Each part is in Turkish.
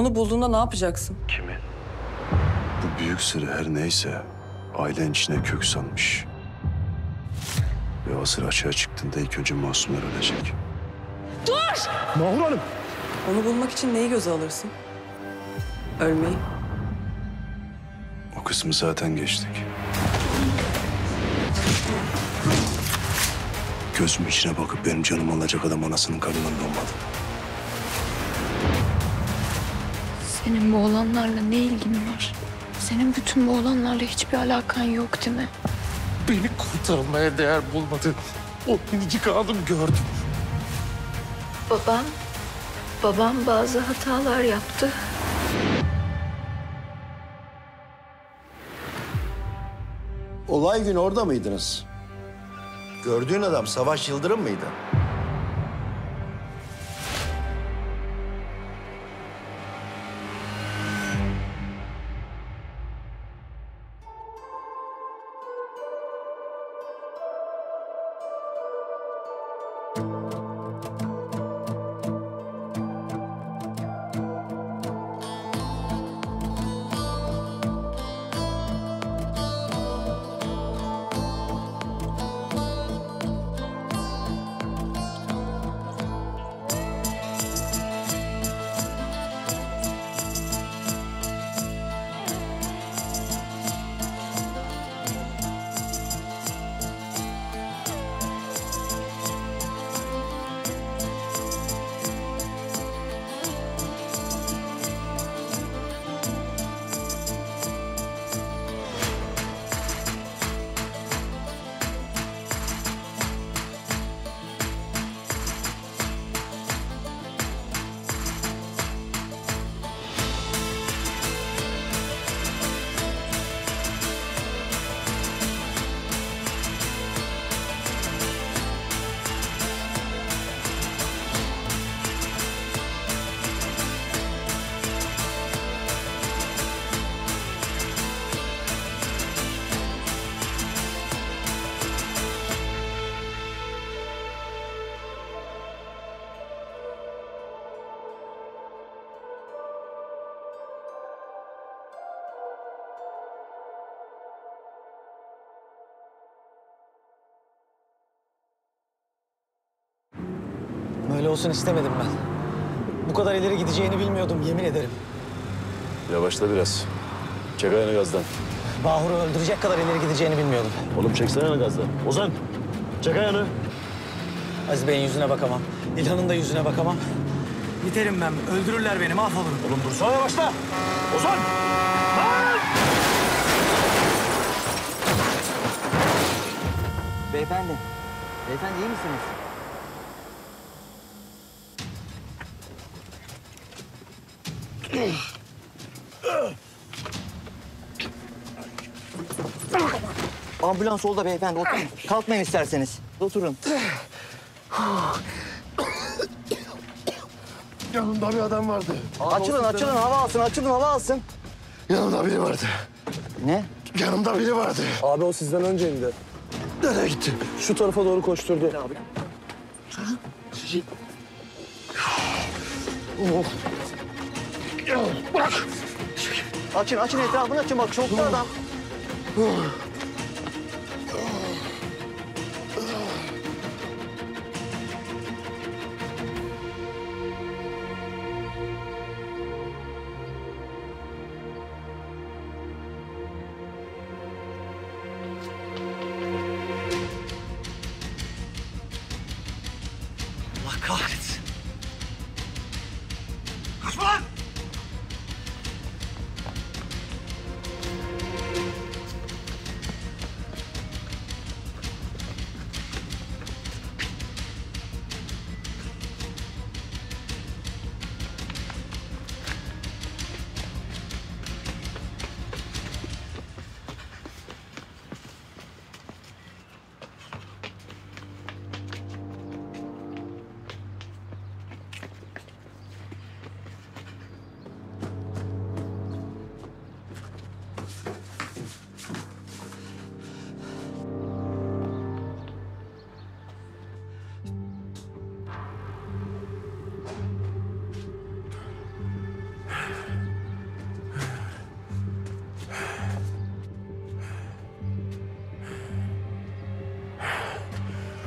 Onu bulduğunda ne yapacaksın? Kimi? Bu büyük sırrı her neyse ailen içine kök salmış. Ve o sır açığa çıktığında ilk önce masumlar ölecek. Dur! Mahur Hanım! Onu bulmak için neyi göze alırsın? Ölmeyi. O kısmı zaten geçtik. Gözümün içine bakıp benim canımı alacak adam anasının karnından doğmadı. Senin bu olanlarla ne ilgin var? Senin bütün bu olanlarla hiçbir alakan yok değil mi? Beni kurtarmaya değer bulmadın. O minicik anım gördüm. Babam bazı hatalar yaptı. Olay günü orada mıydınız? Gördüğün adam Savaş Yıldırım mıydı? Böyle olsun istemedim ben. Bu kadar ileri gideceğini bilmiyordum, yemin ederim. Yavaşla biraz. Çek ayağını gazdan. Bahur'u öldürecek kadar ileri gideceğini bilmiyordum. Oğlum çeksene ayağını gazdan. Ozan, çek ayağını. Aziz Bey'in yüzüne bakamam. İlhan'ın da yüzüne bakamam. Biterim ben. Öldürürler beni, mahvolurum. Oğlum dursana yavaşla. Ozan! Beyefendi iyi misiniz? Ambulans oldu beyefendi, oturun. Kalkmayın isterseniz. Oturun. Yanımda bir adam vardı. Açılın, hava alsın, hava alsın. Yanımda biri vardı. Ne? Yanımda biri vardı. Abi o sizden önce indi. Nereye gitti? Şu tarafa doğru koşturdu. Abi. Bırak! Açın etrafını açın, bak çoktu adam. Allah kahretsin. Kaçma lan!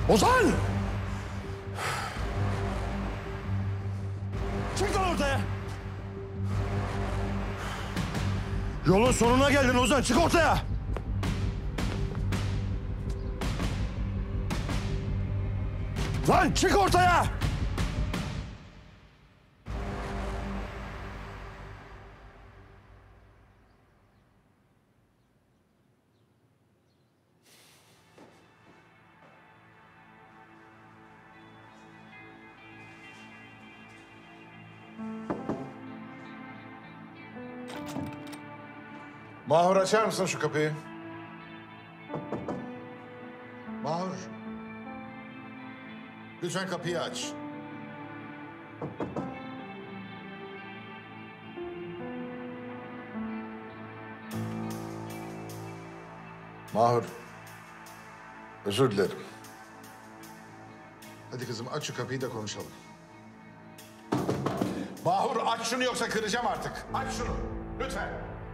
Ozan! Çık lan ortaya! Yolun sonuna geldin Ozan, çık ortaya! Lan çık ortaya! Mahur açar mısın şu kapıyı? Mahur. Lütfen kapıyı aç. Mahur. Özür dilerim. Hadi kızım aç şu kapıyı da konuşalım. Mahur aç şunu yoksa kıracağım artık. Aç şunu. Lütfen.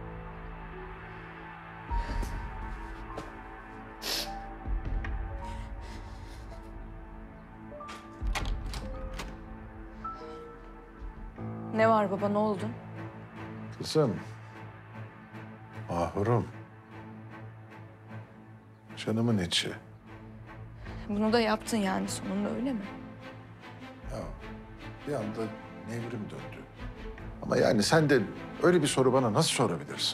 Ne var baba, ne oldu? Kızım. Mahurum. Canımın içi. Bunu da yaptın yani sonunda, öyle mi? Bir anda nevrim döndü. Ama yani sen de öyle bir soru bana nasıl sorabilirsin?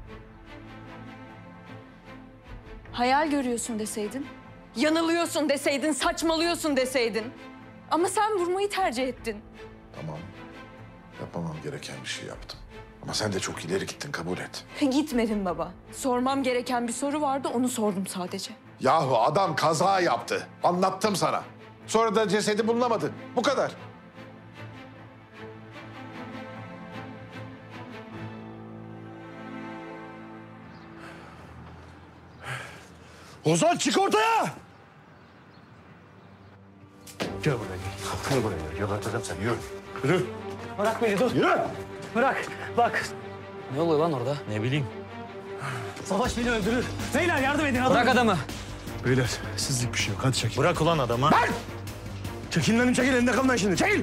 Hayal görüyorsun deseydin. Yanılıyorsun deseydin, saçmalıyorsun deseydin. Ama sen vurmayı tercih ettin. Tamam. Yapmamam gereken bir şey yaptım. Ama sen de çok ileri gittin, kabul et. Gitmedim baba. Sormam gereken bir soru vardı, onu sordum sadece. Yahu adam kaza yaptı. Anlattım sana. Sonra da cesedi bulunamadı. Bu kadar. Ozan çık ortaya! Gel buraya gel. Gel buraya gel. Geberteceğim seni. Yürü. Yürü. Bırak beni, dur. Yürü. Bırak, bak. Ne oluyor lan orada? Ne bileyim. Savaş beni öldürür. Beyler yardım edin adamı. Bırak adamı. Beyler sizlik bir şey yok. Hadi çekil. Bırak ulan adamı. Çekil lan, çekil. Elinde kalmayın şimdi. Çekil.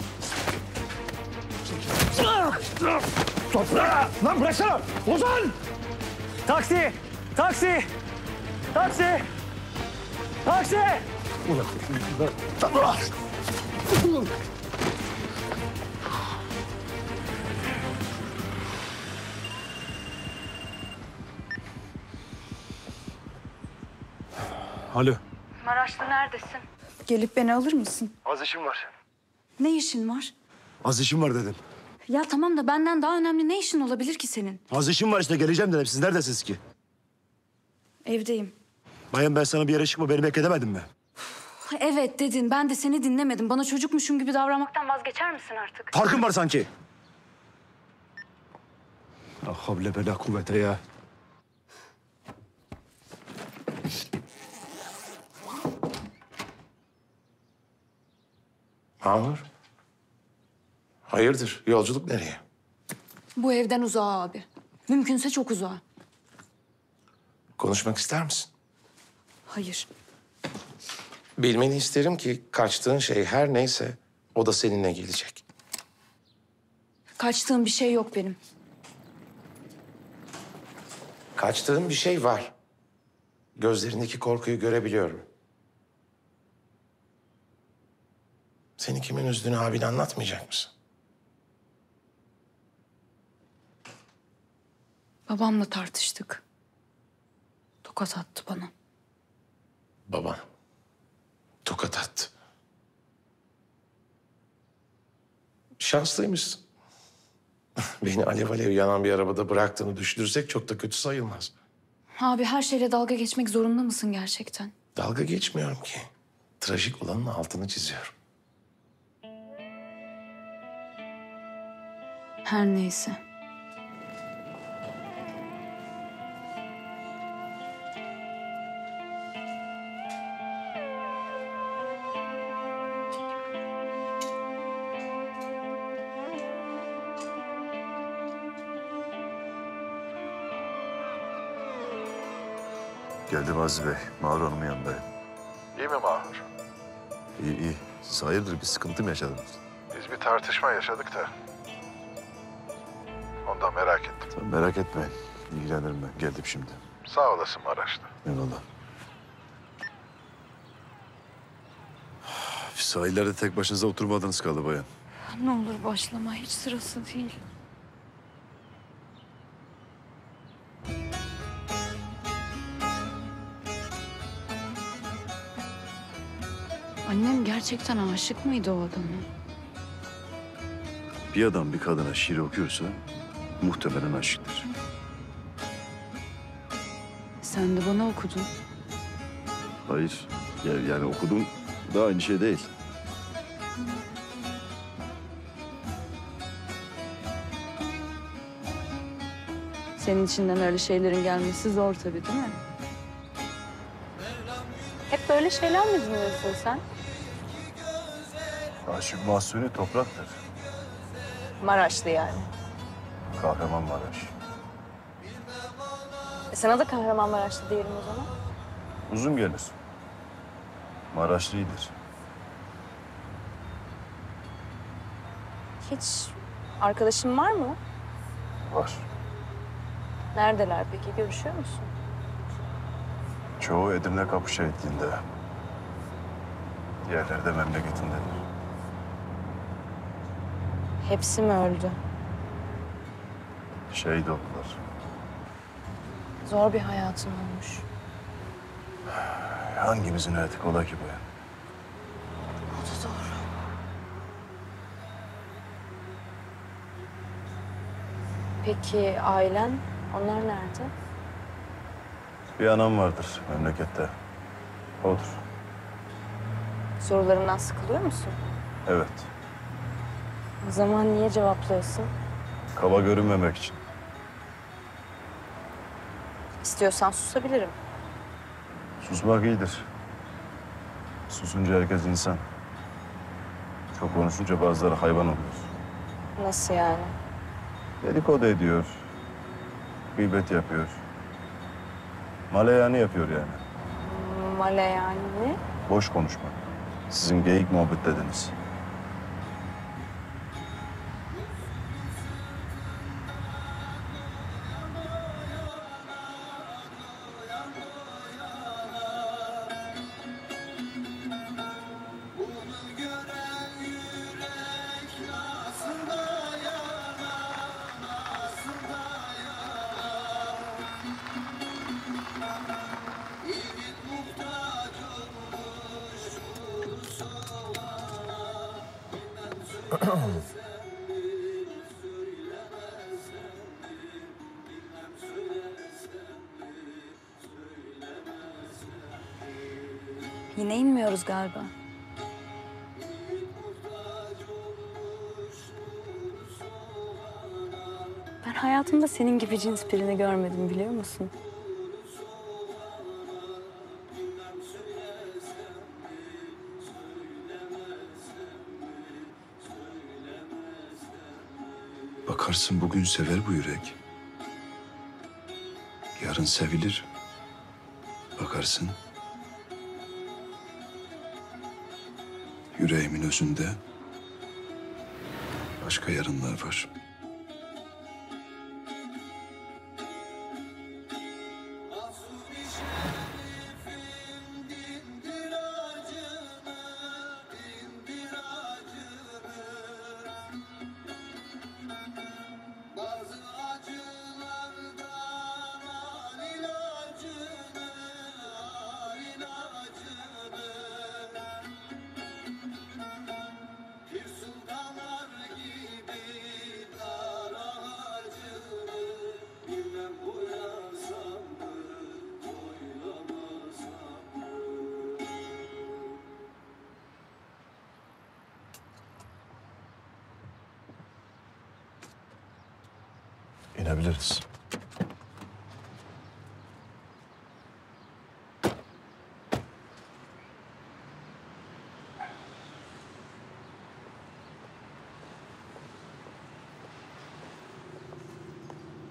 Toprağa. Lan bıraksana. Ozan. Taksi! Taksi! Taksi! Taksi! Alo. Maraşlı neredesin? Gelip beni alır mısın? Az işim var. Ne işin var? Az işim var dedim. Ya tamam da benden daha önemli ne işin olabilir ki senin? Az işim var işte, geleceğim dedim. Siz neredesiniz ki? Evdeyim. Bayan ben sana bir yere çıkma, beni bekletemedin mi? Evet dedin, ben de seni dinlemedim. Bana çocukmuşum gibi davranmaktan vazgeçer misin artık? Farkın var sanki. Ah havle bela kuvvete ya. Mahur. Hayırdır? Yolculuk nereye? Bu evden uzağa abi. Mümkünse çok uzağa. Konuşmak ister misin? Hayır. Bilmeni isterim ki kaçtığın şey her neyse o da seninle gelecek. Kaçtığım bir şey yok benim. Kaçtığın bir şey var. Gözlerindeki korkuyu görebiliyorum. Seni kimin üzdüğünü abine anlatmayacak mısın? Babamla tartıştık. Tokat attı bana. Baban tokat attı. Şanslıymışsın. Beni alev alev yanan bir arabada bıraktığını düşünürsek çok da kötü sayılmaz. Abi her şeyle dalga geçmek zorunda mısın gerçekten? Dalga geçmiyorum ki. Trajik olanın altını çiziyorum. Her neyse. Geldim Aziz Bey. Mahur Hanım'ın yanındayım. İyi İyi mi Mahur? İyi iyi. Siz hayırdır bir sıkıntı mı yaşadınız? Biz bir tartışma yaşadık da. Ondan merak ettim. Sen merak etmeyin. İlgilenirim ben. Geldim şimdi. Sağ olasın Maraşlı. Eyvallah. Sahillerde tek başınıza oturmadınız kaldı bayan. Ne olur başlama, hiç sırası değil. Annem gerçekten aşık mıydı o adama? Bir adam bir kadına şiir okuyorsa muhtemelen aşıktır. Sen de bana okudun. Hayır. Yani okudum da aynı şey değil. Senin içinden öyle şeylerin gelmesi zor tabii değil mi? Hep böyle şeyler mi dinliyorsun sen? Aşık Mahsuni topraktır. Maraşlı yani. Kahramanmaraş. Sana da Kahramanmaraşlı diyelim o zaman. Uzun gelir. Maraşlı'ydır. Hiç arkadaşın var mı? Var. Neredeler peki? Görüşüyor musun? Çoğu Edirne Kapı Şehitliği'nde. Diğerleri de memleketindedir. Hepsi mi öldü? Şehit oldular. Zor bir hayatın olmuş. Hangimizin hayatı kolay ki bayan? O da doğru. Peki ailen? Onlar nerede? Bir anam vardır memlekette. Odur. Sorularımdan sıkılıyor musun? Evet. O zaman niye cevaplıyorsun? Kaba görünmemek için. İstiyorsan susabilirim. Susmak iyidir. Susunca herkes insan. Çok konuşunca bazıları hayvan oluyor. Nasıl yani? Dedikodu ediyor. Gıybet yapıyor. Maleyani yapıyor yani. Male yani ne? Boş konuşma. Sizin geyik muhabbet dediniz. Yine inmiyoruz galiba. Ben hayatımda senin gibi cins birini görmedim biliyor musun? Bakarsın bugün sever bu yürek. Yarın sevilir. Bakarsın. Yüreğimin özünde başka yarınlar var. İnebiliriz.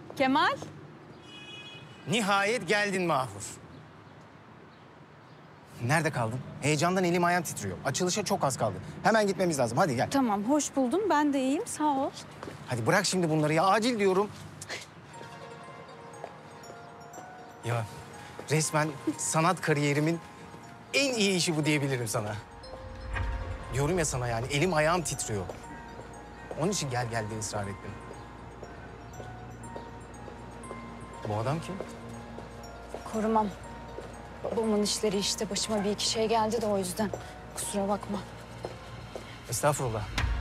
Kemal? Nihayet geldin Mahur. Nerede kaldın? Heyecandan elim ayağım titriyor. Açılışa çok az kaldı. Hemen gitmemiz lazım. Hadi gel. Tamam, hoş buldum. Ben de iyiyim, sağ ol. Hadi bırak şimdi bunları ya. Acil diyorum. Ya resmen sanat kariyerimin en iyi işi bu diyebilirim sana. Diyorum ya sana yani elim ayağım titriyor. Onun için gel diye ısrar ettim. Bu adam kim? Korumam. Babamın işleri işte. Başıma bir iki şey geldi de o yüzden. Kusura bakma. Estağfurullah.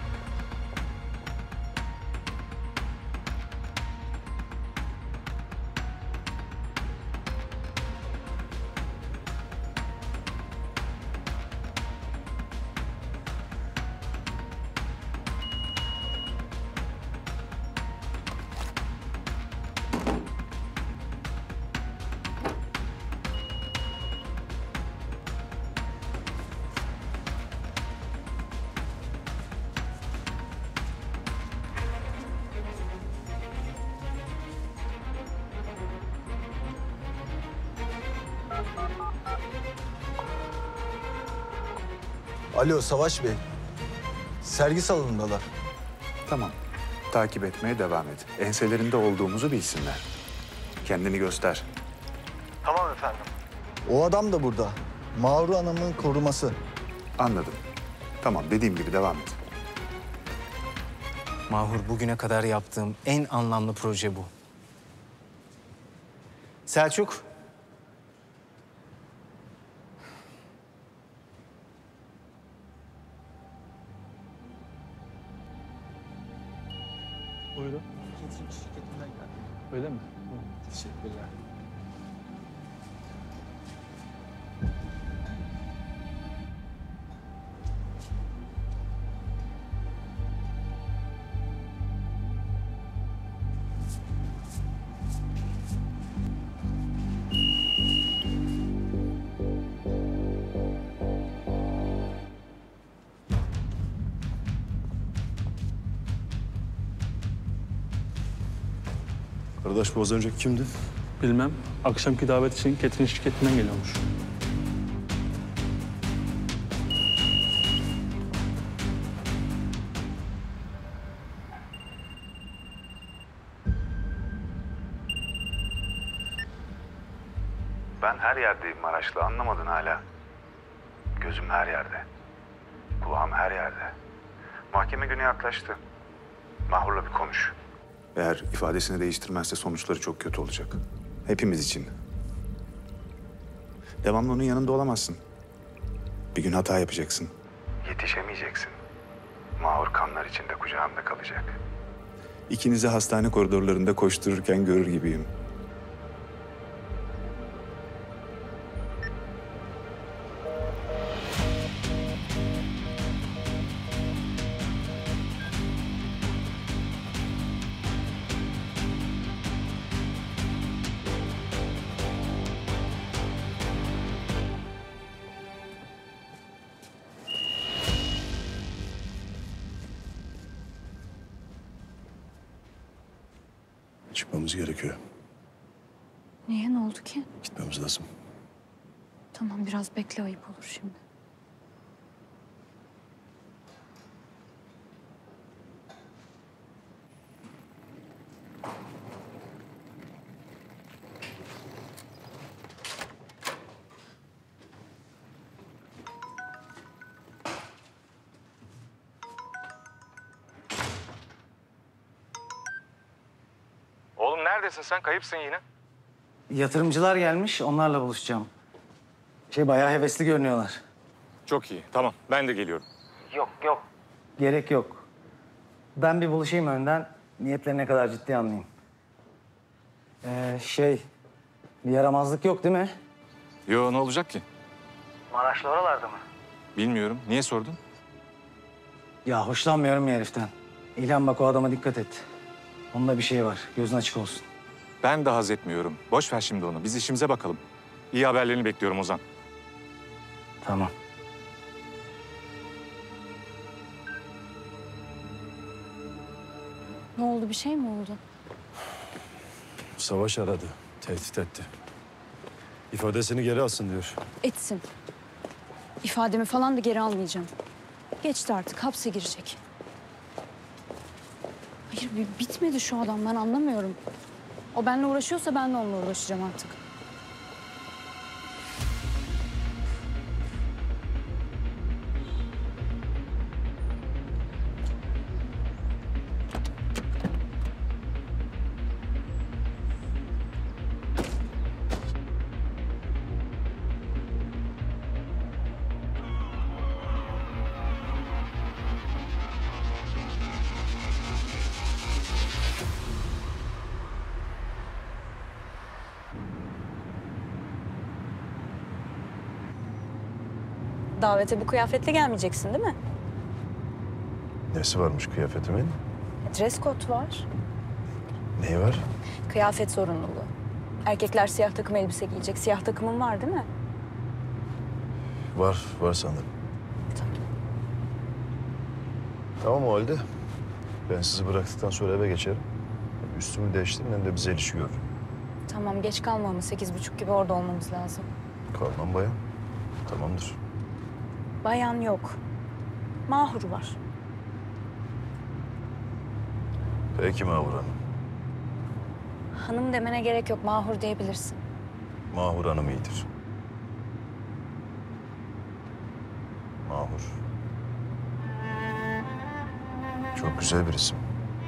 Alo Savaş Bey. Sergi salonundalar. Tamam. Takip etmeye devam et. Enselerinde olduğumuzu bilsinler. Kendini göster. Tamam efendim. O adam da burada. Mahur Hanım'ın koruması. Anladım. Tamam, dediğim gibi devam et. Mahur, bugüne kadar yaptığım en anlamlı proje bu. Selçuk. Buyurun. Şirketinden geldi. Öyle mi? Teşekkürler. Arkadaş bu az önce kimdi? Bilmem. Akşamki davet için catering şirketinden geliyormuş. Ben her yerdeyim Maraşlı, anlamadın hala. Gözüm her yerde. Kulağım her yerde. Mahkeme günü yaklaştı. Mahur'la bir konuş. Eğer ifadesini değiştirmezse sonuçları çok kötü olacak. Hepimiz için. Devamlı onun yanında olamazsın. Bir gün hata yapacaksın. Yetişemeyeceksin. Mahur kanlar içinde kucağımda kalacak. İkinizi hastane koridorlarında koştururken görür gibiyim. Çıkmamız gerekiyor. Niye, ne oldu ki? Gitmemiz lazım. Tamam, biraz bekle, ayıp olur şimdi. Oğlum neredesin sen? Kayıpsın yine. Yatırımcılar gelmiş, onlarla buluşacağım. Bayağı hevesli görünüyorlar. Çok iyi. Tamam. Ben de geliyorum. Yok. Gerek yok. Ben bir buluşayım önden, niyetleri ne kadar ciddi anlayayım. Bir yaramazlık yok değil mi? Yo, ne olacak ki? Maraşlı oralarda mı? Bilmiyorum. Niye sordun? Ya hoşlanmıyorum ya heriften. İlhan bak, o adama dikkat et. Onda bir şey var, gözün açık olsun. Ben de haz etmiyorum. Boş ver şimdi onu. Biz işimize bakalım. İyi haberlerini bekliyorum Ozan. Tamam. Ne oldu, bir şey mi oldu? Savaş aradı, tehdit etti. İfadesini geri alsın diyor. Etsin. İfademi falan da geri almayacağım. Geçti artık, hapse girecek. Hayır, bitmedi şu adam, ben anlamıyorum. O benimle uğraşıyorsa ben de onunla uğraşacağım artık. Davete bu kıyafetle gelmeyeceksin değil mi? Nesi varmış kıyafetimin? Dress code var. Neyi var? Kıyafet zorunluluğu. Erkekler siyah takım elbise giyecek. Siyah takımın var değil mi? Var sanırım. Tamam o halde. Ben sizi bıraktıktan sonra eve geçerim. Üstümü değiştirin hem de bize işi gör. Tamam, geç kalmamız. 8:30 gibi orada olmamız lazım. Kalmam bayan. Tamamdır. Bayan yok. Mahur var. Peki Mahur Hanım. Hanım demene gerek yok. Mahur diyebilirsin. Mahur Hanım iyidir. Mahur. Çok güzel bir isim.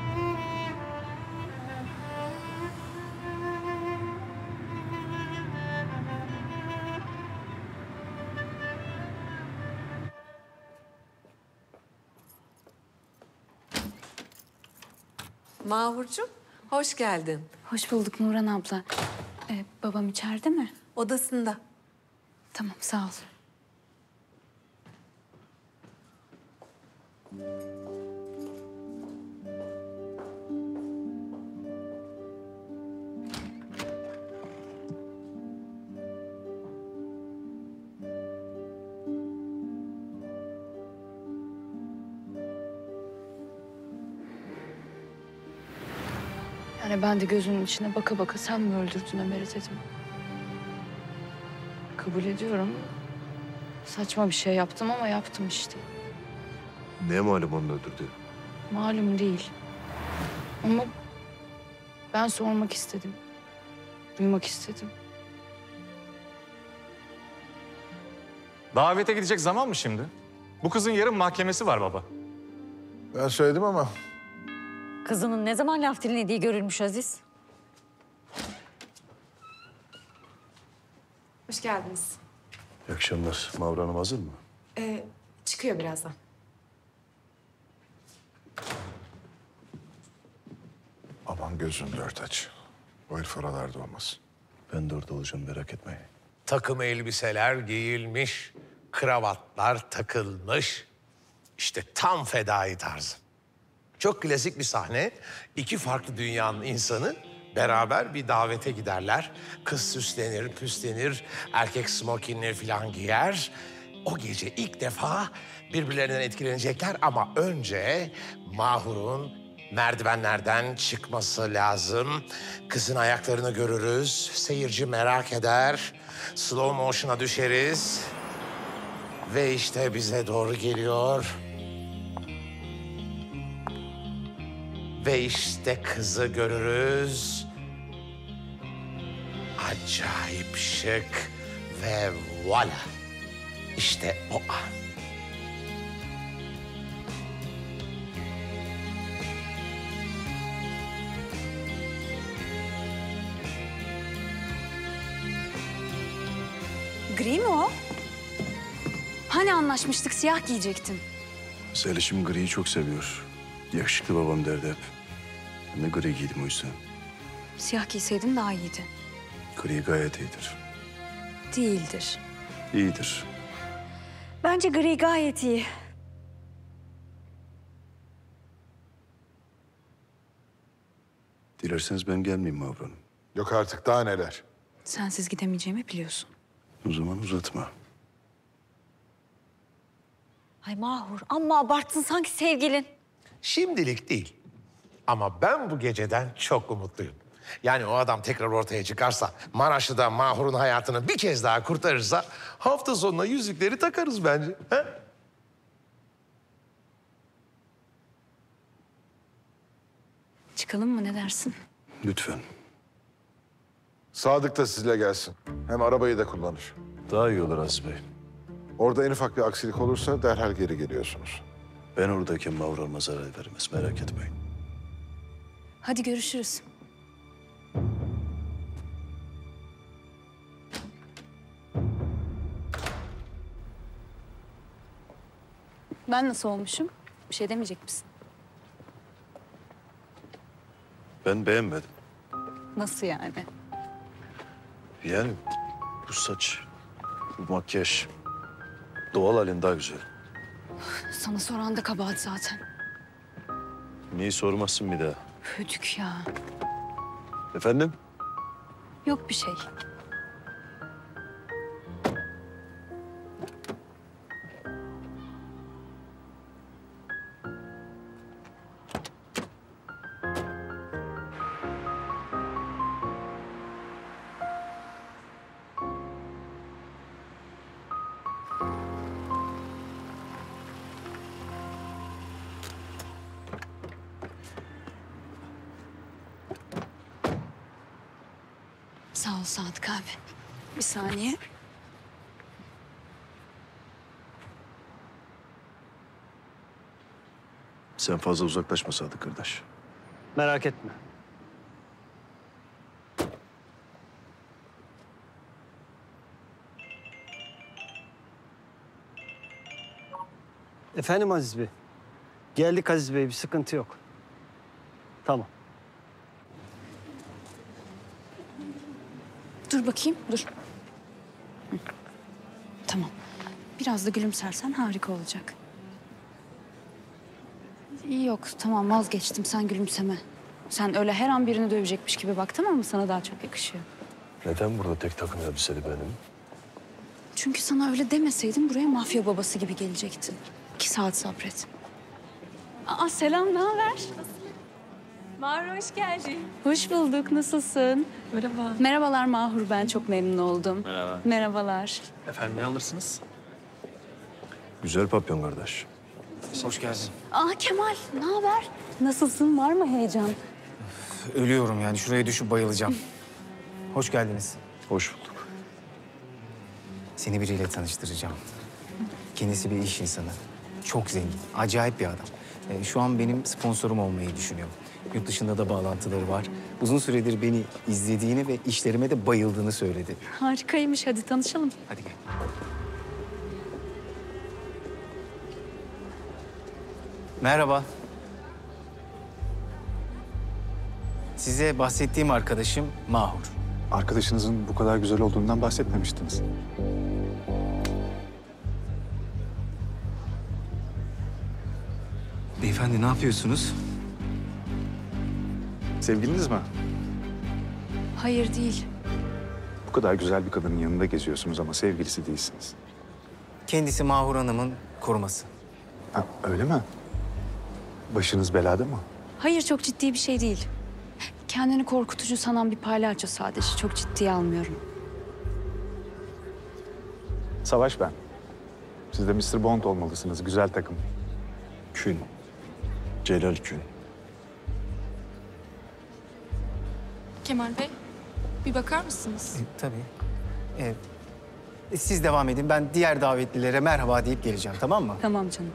Mahurcuğum, hoş geldin. Hoş bulduk Nurhan abla. Babam içeride mi? Odasında. Tamam, sağ ol. Yani ben de gözünün içine baka baka sen mi öldürdün Ömer'i dedim. Kabul ediyorum. Saçma bir şey yaptım ama yaptım işte. Ne malum onu öldürdü? Malum değil. Ama ben sormak istedim. Duymak istedim. Davete gidecek zaman mı şimdi? Bu kızın yarın mahkemesi var baba. Ben söyledim ama Kızının ne zaman laf dinlediği görülmüş Aziz. Hoş geldiniz. İyi akşamlar. Mahur Hanım hazır mı? Çıkıyor birazdan. aman gözün dört aç. O herif oralarda olmasın. Ben de orada olacağım, merak etmeyin. Takım elbiseler giyilmiş, kravatlar takılmış. İşte tam fedai tarzı. Çok klasik bir sahne. İki farklı dünyanın insanı beraber bir davete giderler. Kız süslenir, püslenir, erkek smokinleri falan giyer. O gece ilk defa birbirlerinden etkilenecekler ama önce Mahur'un merdivenlerden çıkması lazım. Kızın ayaklarını görürüz, seyirci merak eder, slow motion'a düşeriz. Ve işte bize doğru geliyor. Ve işte kızı görürüz. Acayip şık ve voila. İşte o an. Gri mi o? Hani anlaşmıştık, siyah giyecektin. Zeliş'im griyi çok seviyor. Yakışıklı babam derdi hep. Ben de gri giydim o yüzden. Siyah giyseydin daha iyiydi. Gri gayet iyidir. Değildir. İyidir. Bence gri gayet iyi. Dilerseniz ben gelmeyeyim Mahur Hanım. Yok artık daha neler. Sensiz gidemeyeceğimi biliyorsun. O zaman uzatma. Ay Mahur, amma abarttın sanki sevgilin. Şimdilik değil. Ama ben bu geceden çok umutluyum. Yani o adam tekrar ortaya çıkarsa, Maraşlı'da Mahur'un hayatını bir kez daha kurtarırsa... ...hafta sonuna yüzükleri takarız bence. He? Çıkalım mı, ne dersin? Lütfen. Sadık da sizle gelsin. Hem arabayı da kullanır. Daha iyi olur Aziz Bey. Orada en ufak bir aksilik olursa derhal geri geliyorsunuz. Ben oradayken Mahur Hanım'a zarar vermez. Merak etmeyin. Hadi görüşürüz. Ben nasıl olmuşum? Bir şey demeyecek misin? Ben beğenmedim. Nasıl yani? Yani bu saç, bu makyaj doğal halin daha güzel. Sana soran da kabahat zaten. Niye sormazsın bir daha? Hödük ya. Efendim? Yok bir şey. Sağ ol Sadık abi. Bir saniye. Sen fazla uzaklaşma Sadık kardeş. Merak etme. Efendim Aziz Bey. Geldik Aziz Bey, bir sıkıntı yok. Tamam. Dur bakayım, dur. Hı. Tamam. Biraz da gülümsersen harika olacak. Yok, tamam vazgeçtim. Sen gülümseme. Sen öyle her an birini dövecekmiş gibi bak, tamam mı? Sana daha çok yakışıyor. Neden burada tek takım elbiseli benim? Çünkü sana öyle demeseydim buraya mafya babası gibi gelecektin. 2 saat sabret. Aa, selam, ne haber? Mahur hoş geldin. Hoş bulduk, nasılsın? Merhaba. Merhabalar Mahur, ben çok memnun oldum. Merhaba. Merhabalar. Efendim ne alırsınız? Güzel papyon kardeş. Hoş geldin. Aa Kemal, ne haber? Nasılsın, var mı heyecan? Ölüyorum yani, şuraya düşüp bayılacağım. Hoş geldiniz. Hoş bulduk. Seni biriyle tanıştıracağım. Kendisi bir iş insanı. Çok zengin, acayip bir adam. Şu an benim sponsorum olmayı düşünüyor. Yurt dışında da bağlantıları var. Uzun süredir beni izlediğini ve işlerime de bayıldığını söyledi. Harikaymış, hadi tanışalım. Hadi gel. Merhaba. Size bahsettiğim arkadaşım Mahur. Arkadaşınızın bu kadar güzel olduğundan bahsetmemiştiniz. Beyefendi ne yapıyorsunuz? Sevgiliniz mi? Hayır değil. Bu kadar güzel bir kadının yanında geziyorsunuz ama sevgilisi değilsiniz. Kendisi Mahur Hanım'ın koruması. Ha, öyle mi? Başınız belada mı? Hayır, çok ciddi bir şey değil. Kendini korkutucu sanan bir palyaço sadece. Çok ciddiye almıyorum. Savaş ben. Siz de Mr. Bond olmalısınız. Güzel takım. Kün. Celal Kün. Kemal Bey, bir bakar mısınız? Tabii. Siz devam edin. Ben diğer davetlilere merhaba deyip geleceğim, tamam mı? Tamam canım.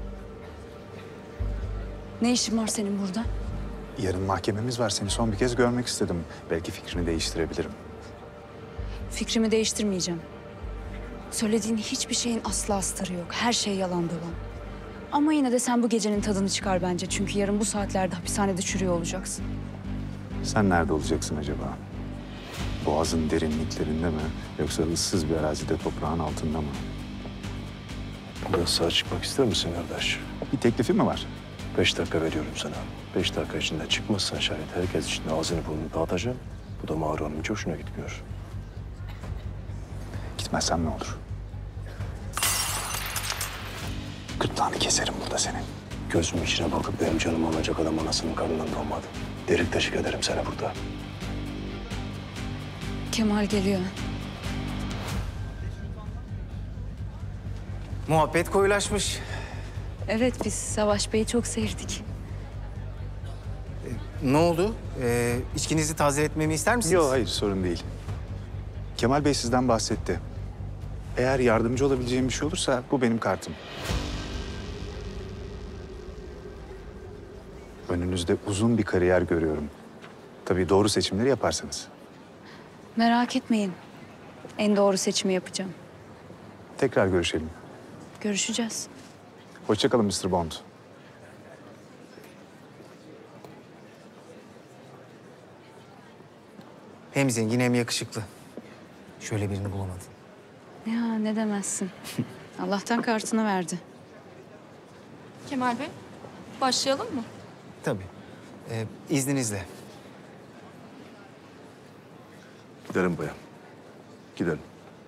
Ne işin var senin burada? Yarın mahkememiz var. Seni son bir kez görmek istedim. Belki fikrini değiştirebilirim. Fikrimi değiştirmeyeceğim. Söylediğin hiçbir şeyin asla astarı yok. Her şey yalan dolan. Ama yine de sen bu gecenin tadını çıkar bence. Çünkü yarın bu saatlerde hapishanede çürüyor olacaksın. Sen nerede olacaksın acaba? Boğazın derinliklerinde mi? Yoksa ıssız bir arazide toprağın altında mı? Biraz sağa çıkmak ister misin kardeş? Bir teklifi mi var? 5 dakika veriyorum sana. 5 dakika içinde çıkmazsan şayet herkes içinde ağzını burnunu dağıtacağım. Bu da Mahur Hanım'ın hiç hoşuna gitmiyor. Gitmezsem ne olur? Gırtlağını keserim burada senin. Gözümün içine bakıp benim canımı alacak adam anasının karnından doğmadı. Delik deşik ederim seni burada. Kemal geliyor. Muhabbet koyulaşmış. Evet, biz Savaş Bey'i çok sevdik. Ne oldu? İçkinizi tazeletmemi ister misiniz? Yok, hayır, sorun değil. Kemal Bey sizden bahsetti. Eğer yardımcı olabileceğim bir şey olursa bu benim kartım. Önünüzde uzun bir kariyer görüyorum. Tabii doğru seçimleri yaparsanız. Merak etmeyin. En doğru seçimi yapacağım. Tekrar görüşelim. Görüşeceğiz. Hoşça kalın Mr. Bond. Hem zengin hem yakışıklı. Şöyle birini bulamadım. Ya ne demezsin. Allah'tan kartını verdi. Kemal Bey, başlayalım mı? Tabii. İzninizle. Gidelim bayan. Gidelim.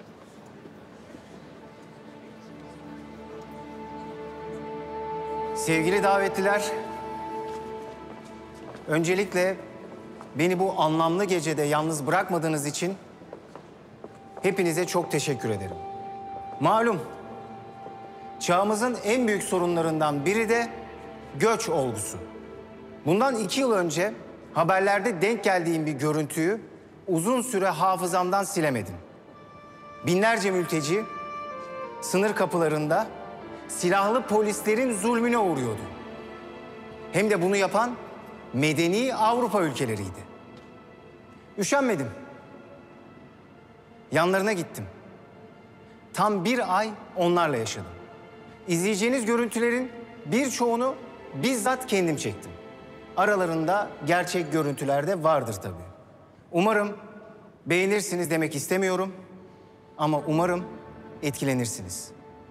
Sevgili davetliler, öncelikle beni bu anlamlı gecede yalnız bırakmadığınız için hepinize çok teşekkür ederim. Malum, çağımızın en büyük sorunlarından biri de göç olgusu. Bundan 2 yıl önce haberlerde denk geldiğim bir görüntüyü uzun süre hafızamdan silemedim. Binlerce mülteci sınır kapılarında silahlı polislerin zulmüne uğruyordu. Hem de bunu yapan medeni Avrupa ülkeleriydi. Üşenmedim. Yanlarına gittim. Tam 1 ay onlarla yaşadım. İzleyeceğiniz görüntülerin birçoğunu bizzat kendim çektim. Aralarında gerçek görüntüler de vardır tabii. Umarım beğenirsiniz demek istemiyorum ama umarım etkilenirsiniz.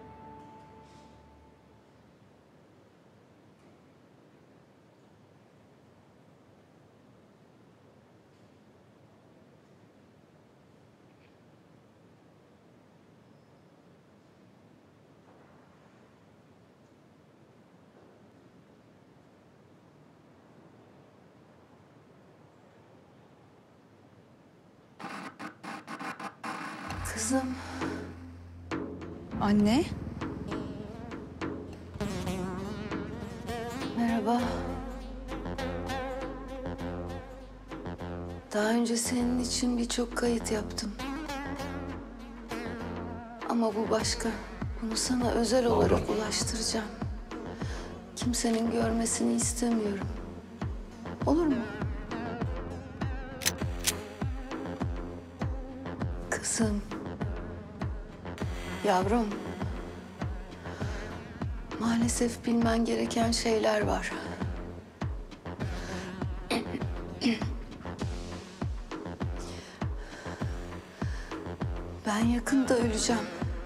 Kızım. Anne. Merhaba. Daha önce senin için birçok kayıt yaptım. Ama bu başka. Bunu sana özel olarak ulaştıracağım. Kimsenin görmesini istemiyorum. Olur mu? Kızım. Yavrum. Maalesef bilmen gereken şeyler var. Ben yakında öleceğim.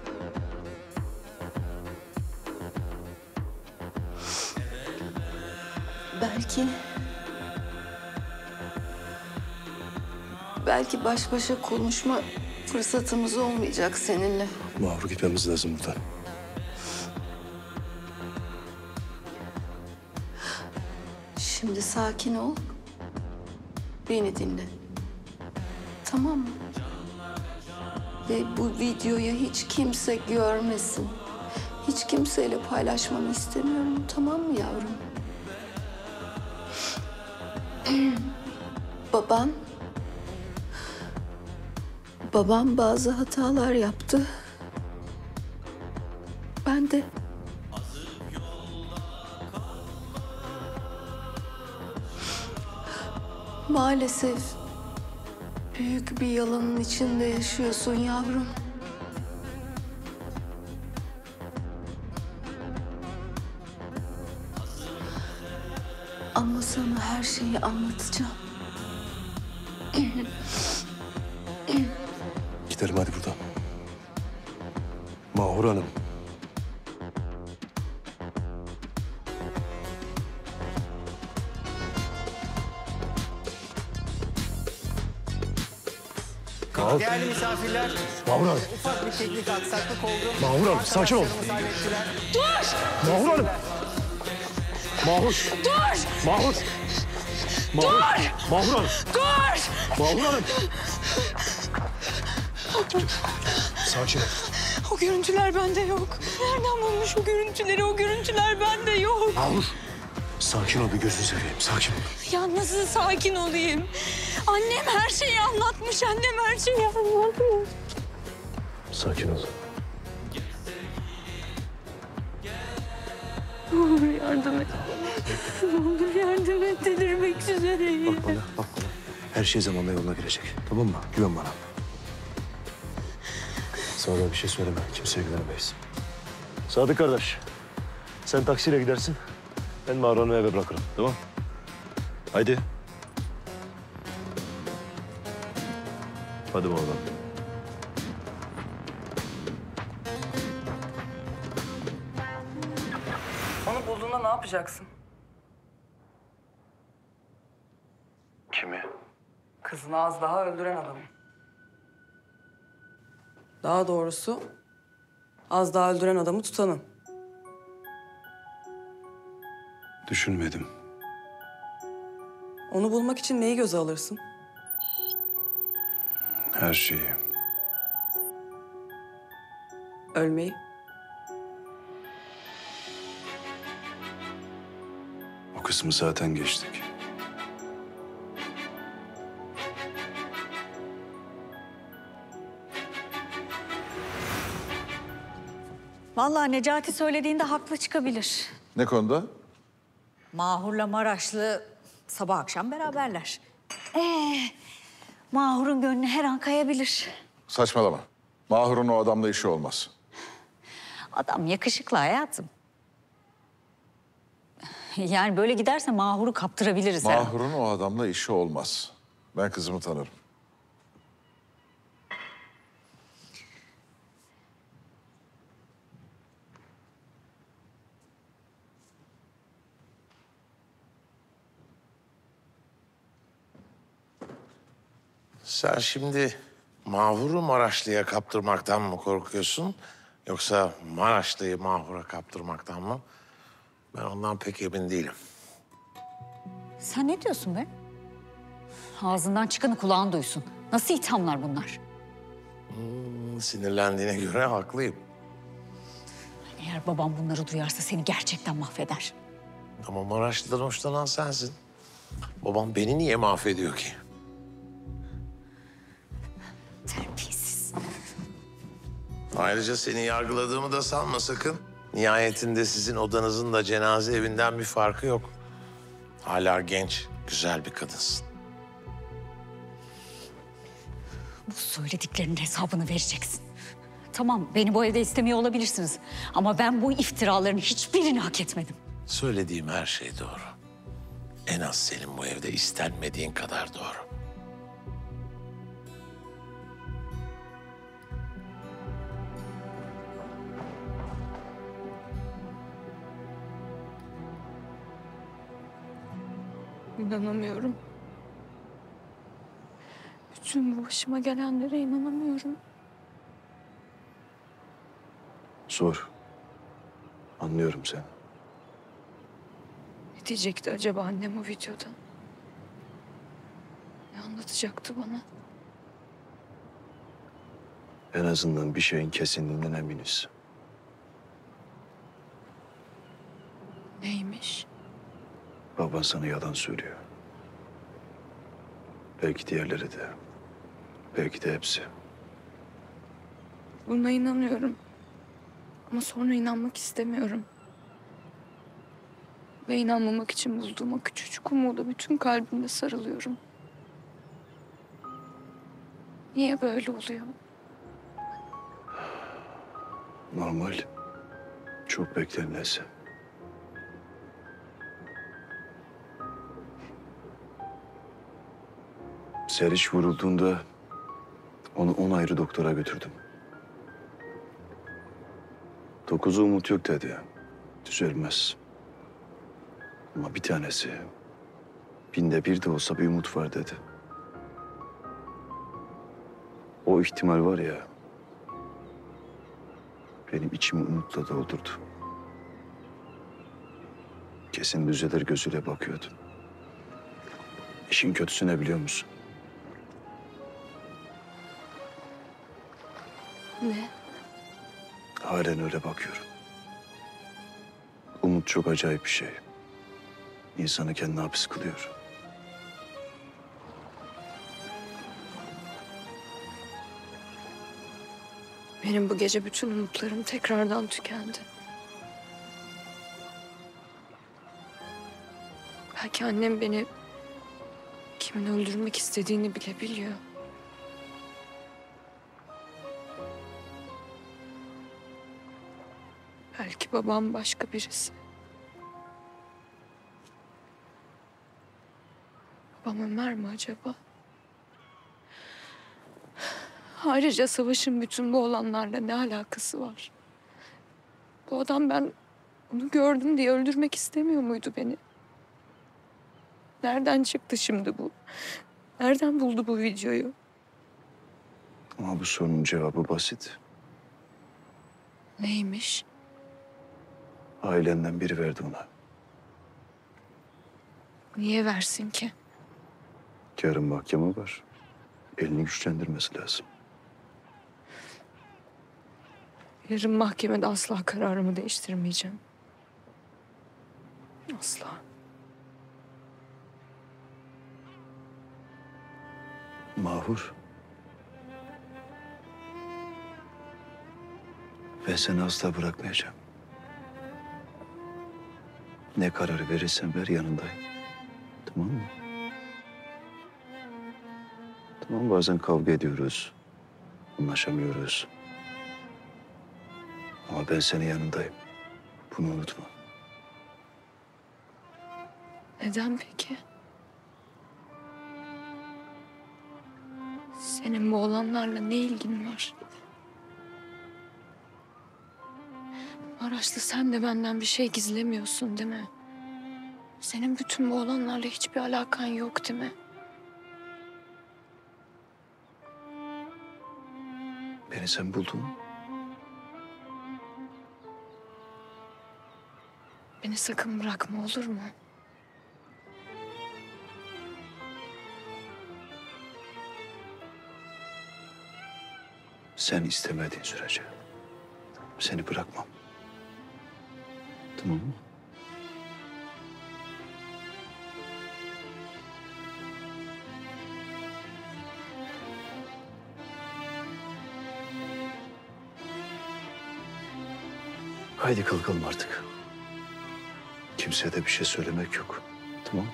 Belki baş başa konuşma fırsatımız olmayacak seninle. Mahvur gitmemiz lazım buradan. Şimdi sakin ol. Beni dinle. Tamam mı? Ve bu videoyu hiç kimse görmesin. Hiç kimseyle paylaşmanı istemiyorum. Tamam mı yavrum? Babam bazı hatalar yaptı. Ben de. Maalesef büyük bir yalanın içinde yaşıyorsun yavrum. Ama sana her şeyi anlatacağım. Gidelim hadi buradan. Mahur Hanım. Kalk. Değerli misafirler, Mahur Hanım. ufak bir teknik aksaklık oldu. Mahur Hanım, sakin ol. Arkadaşlarımız hallettiler. Dur! Mahur Hanım. Mahur. Dur! Mahur. Mahur. Dur! Mahur Hanım. Dur! Mahur Hanım. Sakin ol. O görüntüler bende yok. Nereden bulmuş o görüntüleri? O görüntüler bende yok. Mahur. Sakin ol bir gözünü seveyim. Sakin ol. Ya nasıl sakin olayım? Annem her şeyi anlatmış. Annem her şeyi anlatmış. Sakin ol. Ne olur yardım et. Ne olur yardım et. Delirmek üzereyim. Bak bana. Her şey zamanla yoluna girecek. Tamam mı? Güven bana. Sana da bir şey söyleme. Kimseye güvenemeyiz. Sadık kardeş. Sen taksiyle gidersin. Ben Mahur'u eve bırakırım. Tamam? Haydi. Hadi Mahur. Onu bulduğunda ne yapacaksın? Kimi? Kızını az daha öldüren adamı. Daha doğrusu az daha öldüren adamı tutanın. Düşünmedim. Onu bulmak için neyi göze alırsın? Her şeyi. Ölmeyi. O kısmı zaten geçtik. Vallahi Necati söylediğinde haklı çıkabilir. Ne konuda? Mahur'la Maraşlı sabah akşam beraberler. Mahur'un gönlü her an kayabilir. Saçmalama. Mahur'un o adamla işi olmaz. Adam yakışıklı hayatım. Yani böyle giderse Mahur'u kaptırabiliriz. her an. Mahur'un o adamla işi olmaz. Ben kızımı tanırım. Sen şimdi Mahur'u Maraşlı'ya kaptırmaktan mı korkuyorsun? Yoksa Maraşlı'yı Mahur'a kaptırmaktan mı? Ben ondan pek emin değilim. Sen ne diyorsun be? Ağzından çıkanı kulağın duysun. Nasıl ithamlar bunlar? Sinirlendiğine göre haklıyım. Eğer babam bunları duyarsa seni gerçekten mahveder. Ama Maraşlı'dan hoşlanan sensin. Babam beni niye mahvediyor ki? Terbiyesiz. Ayrıca seni yargıladığımı da sanma sakın. Nihayetinde sizin odanızın da cenaze evinden bir farkı yok. Hala genç, güzel bir kadınsın. Bu söylediklerinin hesabını vereceksin. Tamam, beni bu evde istemiyor olabilirsiniz. Ama ben bu iftiraların hiçbirini hak etmedim. Söylediğim her şey doğru. En az senin bu evde istenmediğin kadar doğru. İnanamıyorum. Bütün bu başıma gelenlere inanamıyorum. Zor. Anlıyorum seni. Ne diyecekti acaba annem o videoda? Ne anlatacaktı bana? En azından bir şeyin kesinliğinden eminiz. Neymiş? Baban sana yalan söylüyor. Belki diğerleri de. Belki de hepsi. Buna inanıyorum. Ama sonra inanmak istemiyorum. Ve inanmamak için bulduğum o küçücük umuda bütün kalbimle sarılıyorum. Niye böyle oluyor? Normal. Çok beklenmesi. Seriş vurulduğunda onu 10 ayrı doktora götürdüm. 9'u umut yok dedi. Düzelmez. Ama bir tanesi binde bir de olsa bir umut var dedi. O ihtimal var ya, benim içimi umutla doldurdu. Kesin düzelir gözüyle bakıyordu. İşin kötüsü ne biliyor musun? Ne? Halen öyle bakıyorum. Umut çok acayip bir şey. İnsanı kendine hapis kılıyor. Benim bu gece bütün umutlarım tekrardan tükendi. Belki annem beni kimin öldürmek istediğini bile biliyor. Belki babam başka birisi. Babam Ömer mi acaba? Ayrıca savaşın bütün bu olanlarla ne alakası var? Bu adam ben onu gördüm diye öldürmek istemiyor muydu beni? Nereden çıktı şimdi bu? Nereden buldu bu videoyu? Ama bu sorunun cevabı basit. Neymiş? Ailenden biri verdi ona. Niye versin ki? Yarın mahkeme var. Elini güçlendirmesi lazım. Yarın mahkemede asla kararımı değiştirmeyeceğim. Asla. Mahur. Ben seni asla bırakmayacağım. Ne kararı verirsen ver yanındayım. Tamam mı? Tamam, bazen kavga ediyoruz. Anlaşamıyoruz. Ama ben senin yanındayım. Bunu unutma. Neden peki? Senin bu olanlarla ne ilgin var? Maraşlı, sen de benden bir şey gizlemiyorsun değil mi? Senin bütün bu olanlarla hiçbir alakan yok değil mi? Beni sen buldun. Beni sakın bırakma, olur mu? Sen istemediğin sürece seni bırakmam. Tamam mı? Haydi kalkalım artık. Kimseye de bir şey söylemek yok. Tamam mı?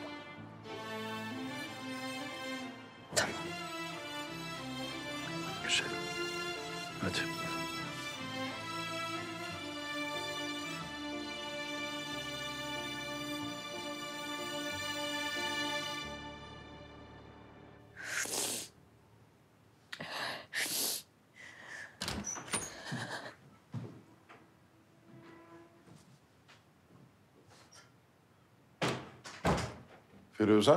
Tamam. Güzel. Hadi. Firuze?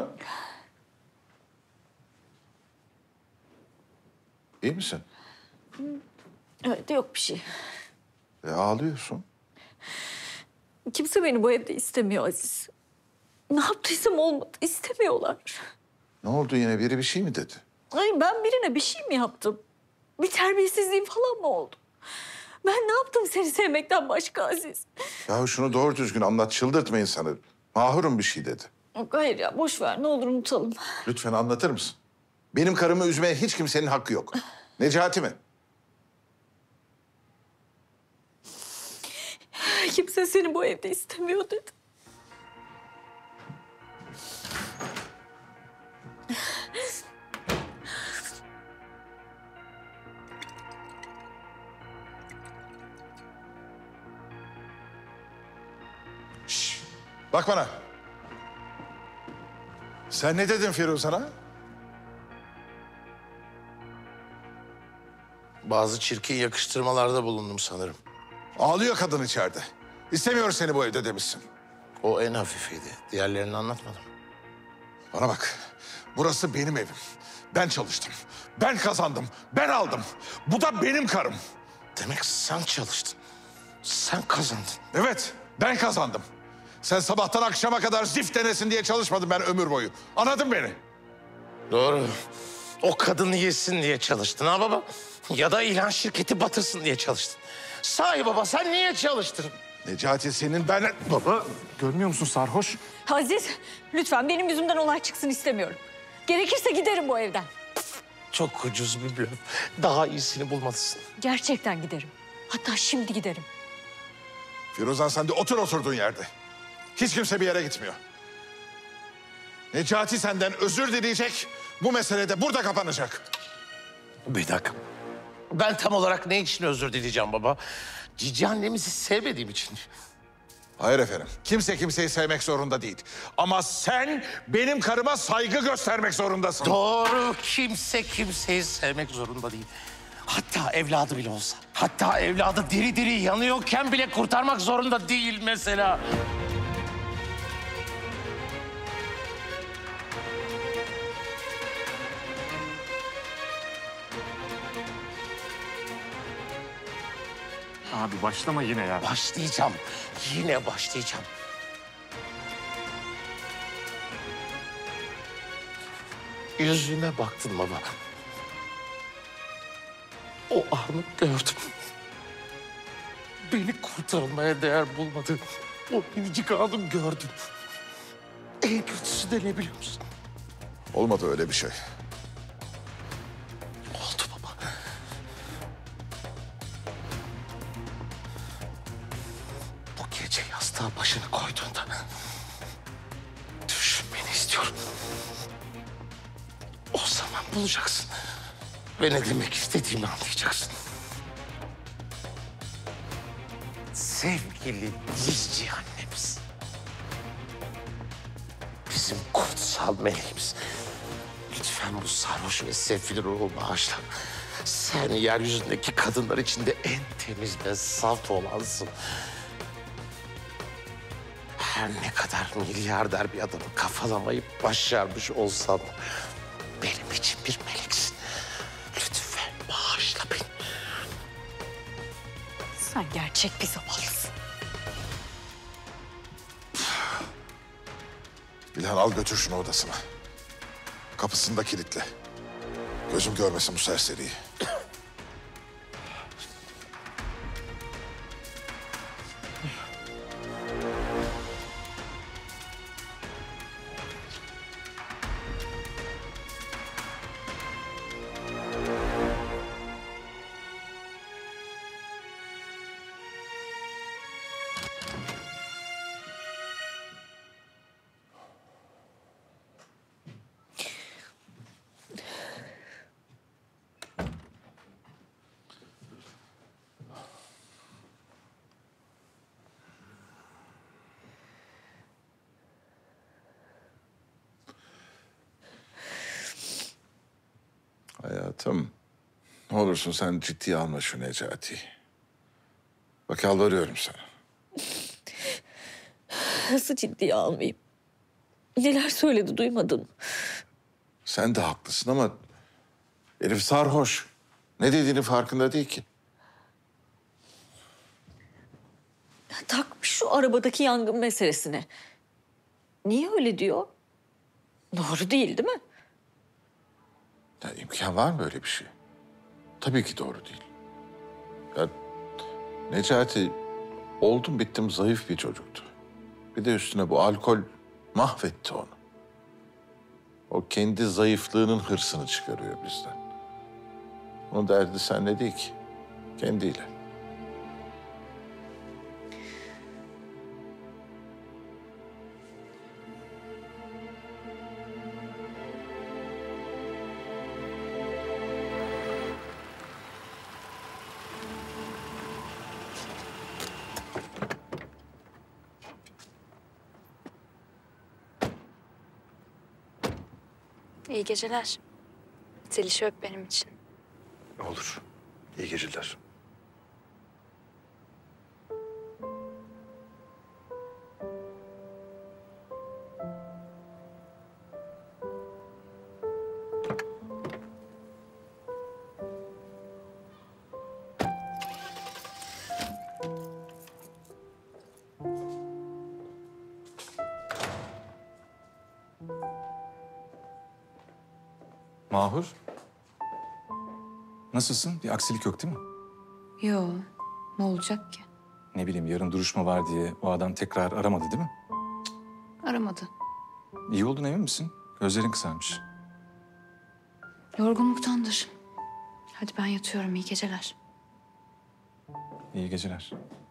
İyi misin? Evet, yok bir şey. Ağlıyorsun. Kimse beni bu evde istemiyor Aziz. Ne yaptıysam olmadı. İstemiyorlar. Ne oldu yine? Biri bir şey mi dedi? Ay, ben birine bir şey mi yaptım? Bir terbiyesizliğim falan mı oldu? Ben ne yaptım seni sevmekten başka Aziz? Ya şunu doğru düzgün anlat. Çıldırtma insanı. Mahur'un bir şey dedi. Yok, hayır ya, boş ver, ne olur unutalım. Lütfen anlatır mısın? Benim karımı üzmeye hiç kimsenin hakkı yok. Necati mi? Kimse seni bu evde istemiyor dedi. Bak bana. Sen ne dedin Firuzan'a? Bazı çirkin yakıştırmalarda bulundum sanırım. Ağlıyor kadın içeride. İstemiyor seni bu evde demişsin. O en hafifiydi. Diğerlerini anlatmadım. Bana bak. Burası benim evim. Ben çalıştım. Ben kazandım. Ben aldım. Bu da benim karım. Demek sen çalıştın. Sen kazandın. Evet, ben kazandım. Sen sabahtan akşama kadar zift denesin diye çalışmadın ben ömür boyu. Anladın beni? Doğru. o kadını yesin diye çalıştın ha baba? Ya da ilan şirketi batırsın diye çalıştın. Sahi baba sen niye çalıştın? Necati senin ben... Baba görmüyor musun sarhoş? Aziz, lütfen benim yüzümden olay çıksın istemiyorum. Gerekirse giderim bu evden. Çok ucuz bir blöf. Daha iyisini bulmalısın. Gerçekten giderim. Hatta şimdi giderim. Firuzan sen de otur oturduğun yerde. Hiç kimse bir yere gitmiyor. Necati senden özür dileyecek. Bu mesele de burada kapanacak. Bir dakika. Ben tam olarak ne için özür dileyeceğim baba? Cici annemizi sevmediğim için. Hayır efendim. Kimse kimseyi sevmek zorunda değil. Ama sen benim karıma saygı göstermek zorundasın. Doğru. Kimse kimseyi sevmek zorunda değil. Hatta evladı bile olsa. Hatta evladı diri diri yanıyorken bile kurtarmak zorunda değil mesela. Abi başlama yine ya. Başlayacağım. Yine başlayacağım. Yüzüme baktın baba. O anı gördüm. Beni kurtarmaya değer bulmadı. O minicik anı gördüm. En kötüsü de ne biliyor musun? Olmadı öyle bir şey. Oldu baba. Bu gece yastığa başını koyduğunda düşünmeni istiyorum. O zaman bulacaksın. Ve ne demek istediğimi anlayacaksın. Sevgili Dizci annemiz. Bizim kutsal meleğimiz. Lütfen bu sarhoş ve sefil ruhu bağışla. Sen yeryüzündeki kadınlar içinde en temiz ve saf olansın. Her ne kadar milyarder bir adamı kafalamayı başarmış olsan da benim için bir meleksin. Lütfen bağışla beni. Sen gerçek bir zavallısın. İlhan al götür şunu odasına. Kapısını da kilitle. Gözüm görmesin bu serseriyi. Hayatım, ne olursun sen ciddiye alma şu Necati'yi. Bak yalvarıyorum sana. Nasıl ciddiye almayayım? Neler söyledi duymadın mı? Sen de haklısın ama herif sarhoş. Ne dediğinin farkında değil ki. Takmış şu arabadaki yangın meselesine. Niye öyle diyor? Doğru değil, değil mi? Ya imkan var mı böyle bir şey? Tabii ki doğru değil. Ya Necati oldum bittim zayıf bir çocuktu. Bir de üstüne bu alkol mahvetti onu. O kendi zayıflığının hırsını çıkarıyor bizden. Onun derdi seninle değil ki. Kendiyle. İyi geceler. Zeliş'i öp benim için. Olur. İyi geceler. Mahur, Nasılsın? Bir aksilik yok değil mi? Yo, ne olacak ki? Ne bileyim yarın duruşma var diye o adam tekrar aramadı değil mi? Aramadı. İyi oldun emin misin? Gözlerin kısarmış. Yorgunluktandır. Hadi ben yatıyorum, iyi geceler. İyi geceler.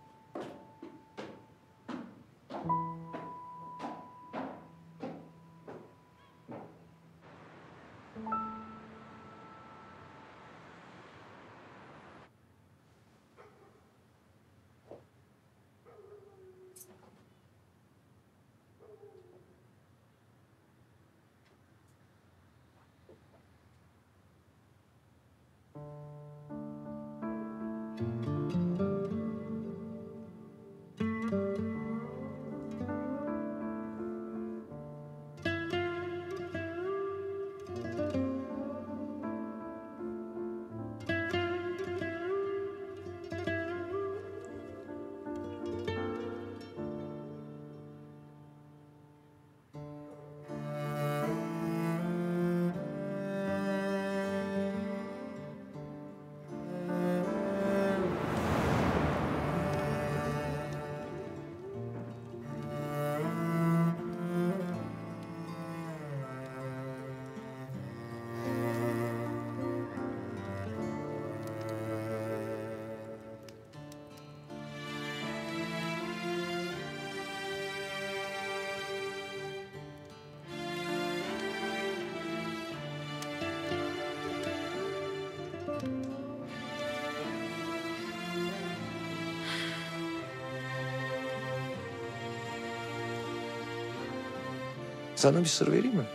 Sana bir sır vereyim mi?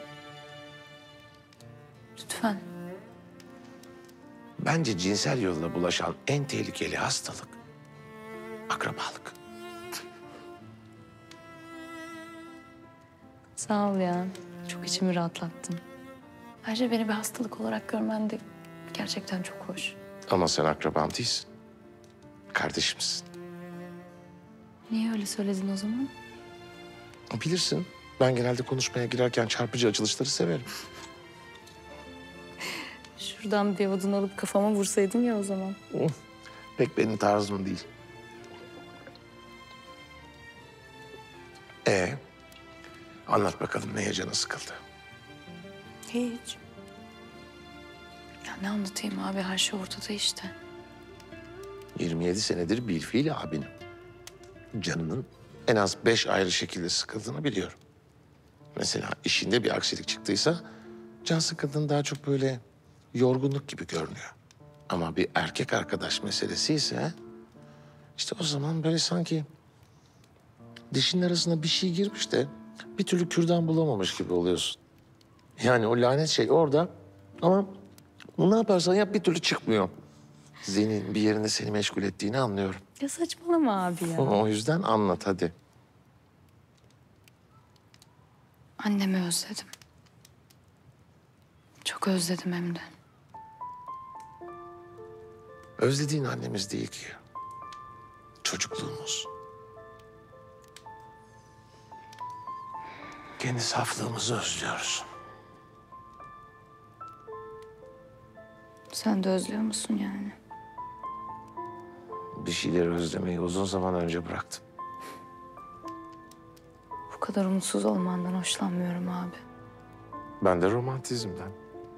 Lütfen. Bence cinsel yolla bulaşan en tehlikeli hastalık akrabalık. Sağ ol ya. Çok içimi rahatlattın. Ayrıca beni bir hastalık olarak görmen de gerçekten çok hoş. Ama sen akrabam değilsin. Kardeşimsin. Niye öyle söyledin o zaman? Bilirsin. Ben genelde konuşmaya girerken çarpıcı açılışları severim. Şuradan bir odun alıp kafama vursaydın ya o zaman. Pek benim tarzım değil. Anlat bakalım neye canı sıkıldı? Hiç. Ya ne anlatayım abi, her şey ortada işte. 27 senedir bilfiil abinim. Canının en az 5 ayrı şekilde sıkıldığını biliyorum. Mesela işinde bir aksilik çıktıysa can sıkıldığın daha çok böyle yorgunluk gibi görünüyor. Ama bir erkek arkadaş meselesi ise işte o zaman böyle sanki dişinin arasına bir şey girmiş de bir türlü kürdan bulamamış gibi oluyorsun. Yani o lanet şey orada ama ne yaparsan yap bir türlü çıkmıyor. Zihnin bir yerinde seni meşgul ettiğini anlıyorum. Ya saçmalama abi ya. O yüzden anlat hadi. Annemi özledim. Çok özledim hem de. Özlediğin annemiz değil ki. Çocukluğumuz. Kendi saflığımızı özlüyoruz. Sen de özlüyor musun yani? Bir şeyleri özlemeyi uzun zaman önce bıraktım. Bu kadar umutsuz olmandan hoşlanmıyorum abi. Ben de romantizmden.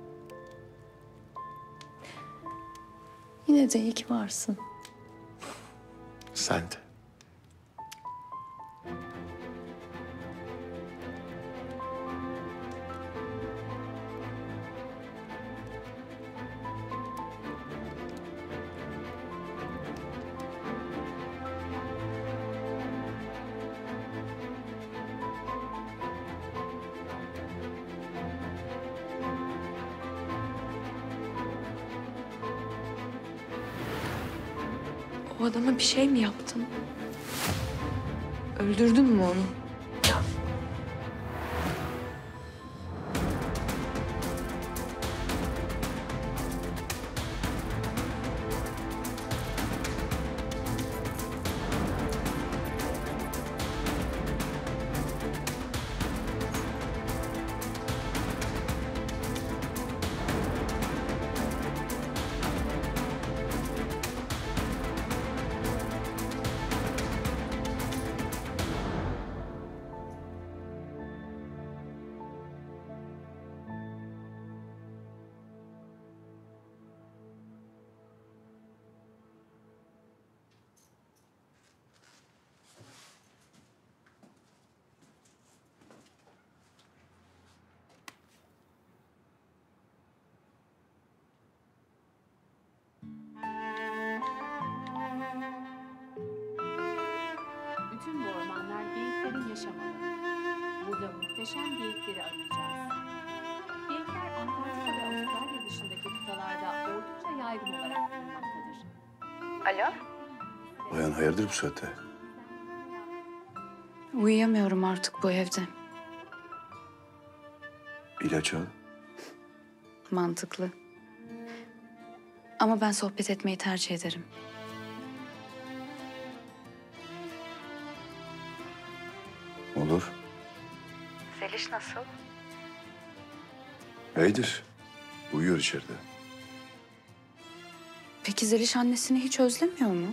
Yine de iyi ki varsın. Sen de. O adama bir şey mi yaptın? Öldürdün mü onu? yaşamalı. Burada muhteşem geyikleri arayacağız. Geyikler Antarktika ve Avustralya dışındaki kıtalarda oldukça yaygın olarak bulunmaktadır. Alo? Bayan hayırdır bu saatte? Uyuyamıyorum artık bu evde. İlaç al. Mantıklı. Ama ben sohbet etmeyi tercih ederim. Olur. Zeliş nasıl? İyidir. Uyuyor içeride. Peki Zeliş annesini hiç özlemiyor mu?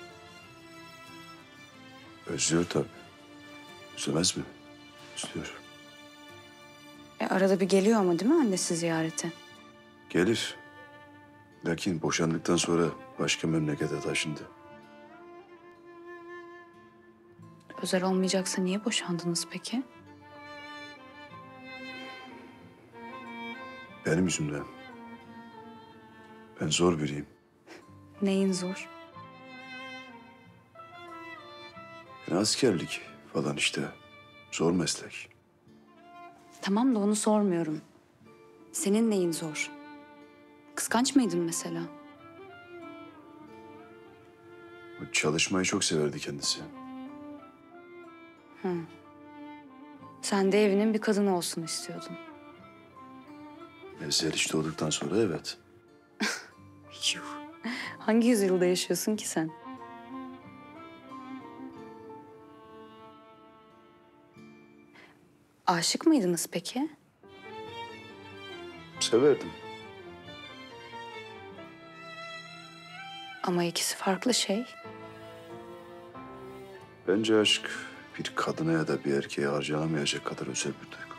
Özlüyor tabii. Özlemez mi? Özlüyor. Arada bir geliyor ama değil mi annesi ziyarete? Gelir. Lakin boşandıktan sonra başka memlekete taşındı. Özel olmayacaksa niye boşandınız peki? Benim yüzümden. Ben zor biriyim. Neyin zor? Askerlik falan işte. Zor meslek. Tamam da onu sormuyorum. Senin neyin zor? Kıskanç mıydın mesela? Çalışmayı çok severdi kendisi. Hı. Sen de evinin bir kadını olsun istiyordun. Zeliş doğduktan sonra evet. Yuh. Hangi yüzyılda yaşıyorsun ki sen? Aşık mıydınız peki? Severdim. Ama ikisi farklı şey. Bence aşk bir kadına ya da bir erkeğe harcanamayacak kadar özel bir duygu.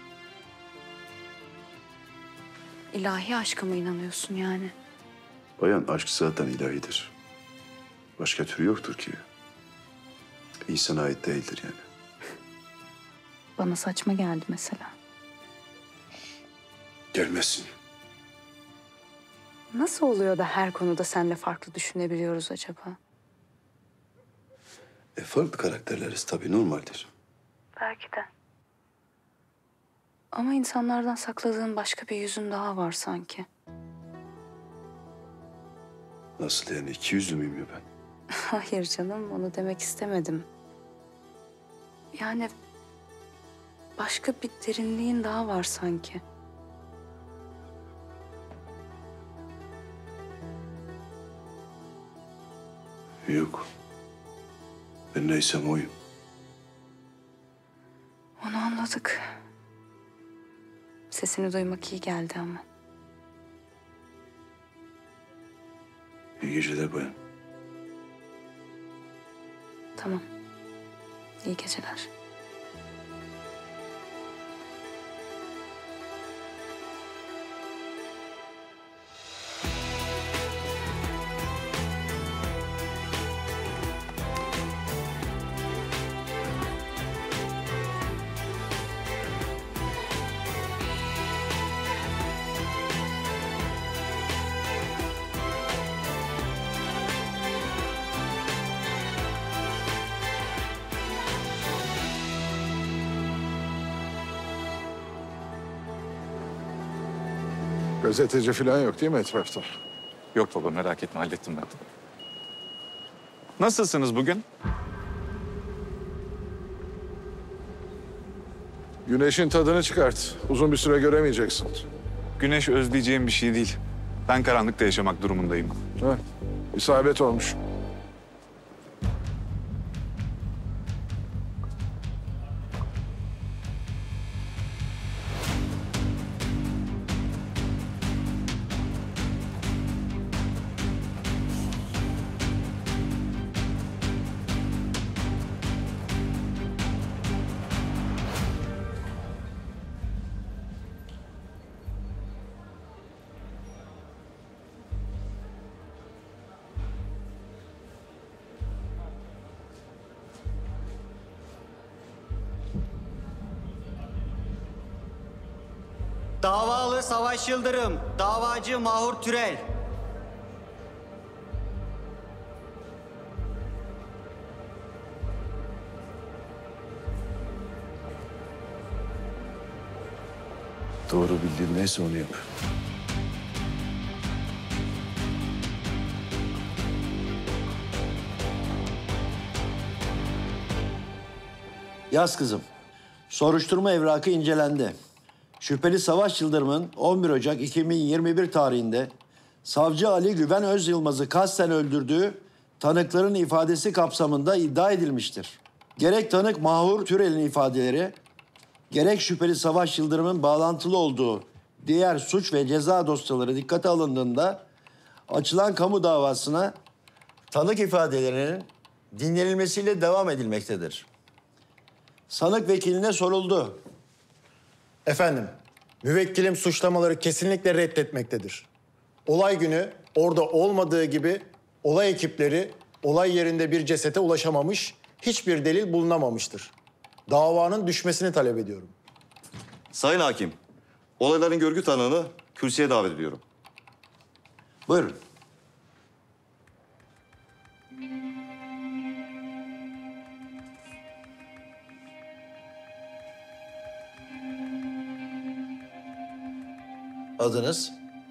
İlahi aşka mı inanıyorsun yani? Bayan aşk zaten ilahidir. Başka türü yoktur ki. İnsana ait değildir yani. Bana saçma geldi mesela. Gelmesin. Nasıl oluyor da her konuda seninle farklı düşünebiliyoruz acaba? Farklı karakterleriz tabii normaldir. Belki de. Ama insanlardan sakladığın başka bir yüzün daha var sanki. Nasıl yani 200'lü müyüm ya ben? Hayır canım, onu demek istemedim. Yani başka bir derinliğin daha var sanki. Yok. Ben neysem oyum. Onu anladık. Sesini duymak iyi geldi ama. İyi geceler bayan. Tamam. İyi geceler. Gazeteci falan yok değil mi etrafta? Yok baba, merak etme, hallettim ben. Nasılsınız bugün? Güneşin tadını çıkart. Uzun bir süre göremeyeceksin. Güneş özleyeceğim bir şey değil. Ben karanlıkta yaşamak durumundayım. Ha, isabet olmuş. Davalı Savaş Yıldırım, davacı Mahur Türel. Doğru bildiğin neyse onu yap. Yaz kızım. Soruşturma evrakı incelendi. Şüpheli Savaş Yıldırım'ın 11 Ocak 2021 tarihinde savcı Ali Güven Özyılmaz'ı kasten öldürdüğü tanıkların ifadesi kapsamında iddia edilmiştir. Gerek tanık Mahur Türel'in ifadeleri, gerek şüpheli Savaş Yıldırım'ın bağlantılı olduğu diğer suç ve ceza dosyaları dikkate alındığında açılan kamu davasına tanık ifadelerinin dinlenilmesiyle devam edilmektedir. Sanık vekiline soruldu. Efendim, müvekkilim suçlamaları kesinlikle reddetmektedir. Olay günü orada olmadığı gibi olay ekipleri olay yerinde bir cesete ulaşamamış, hiçbir delil bulunamamıştır. Davanın düşmesini talep ediyorum. Sayın Hakim, olayların görgü tanığını kürsüye davet ediyorum. Buyurun. Adınız?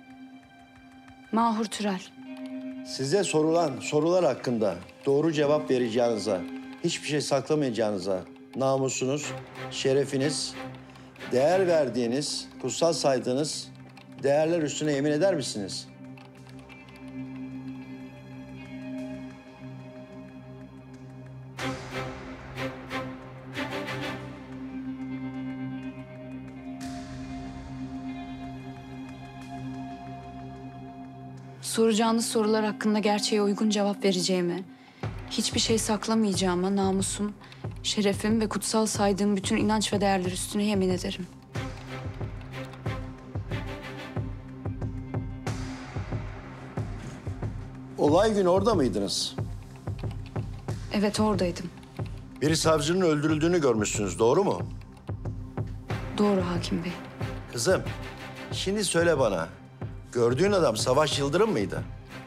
Mahur Türel. Size sorulan sorular hakkında doğru cevap vereceğinize, hiçbir şey saklamayacağınıza, namusunuz, şerefiniz, değer verdiğiniz, kutsal saydığınız değerler üstüne yemin eder misiniz? Soracağınız sorular hakkında gerçeğe uygun cevap vereceğime, hiçbir şey saklamayacağıma, namusum, şerefim ve kutsal saydığım bütün inanç ve değerler üstüne yemin ederim. Olay günü orada mıydınız? Evet, oradaydım. Bir savcının öldürüldüğünü görmüşsünüz, doğru mu? Doğru hakim bey. Kızım, şimdi söyle bana, gördüğün adam Savaş Yıldırım mıydı?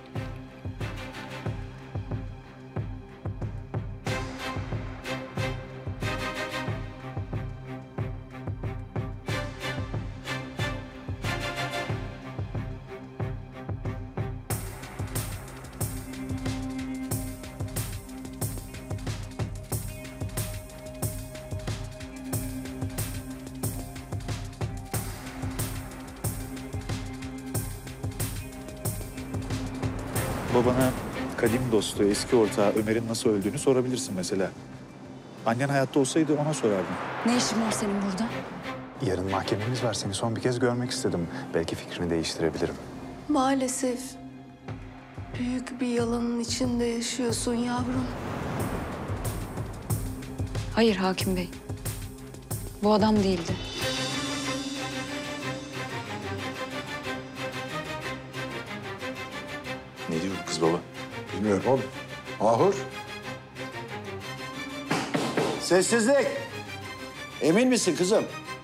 Babana kadim dostu, eski ortağı Ömer'in nasıl öldüğünü sorabilirsin mesela. Annen hayatta olsaydı ona sorardın. Ne işin var senin burada? Yarın mahkememiz var. Seni son bir kez görmek istedim. Belki fikrini değiştirebilirim. Maalesef büyük bir yalanın içinde yaşıyorsun yavrum. Hayır hakim bey. Bu adam değildi. Ne diyor bu kız baba? Bilmiyorum oğlum. Mahur. Sessizlik. Emin misin kızım?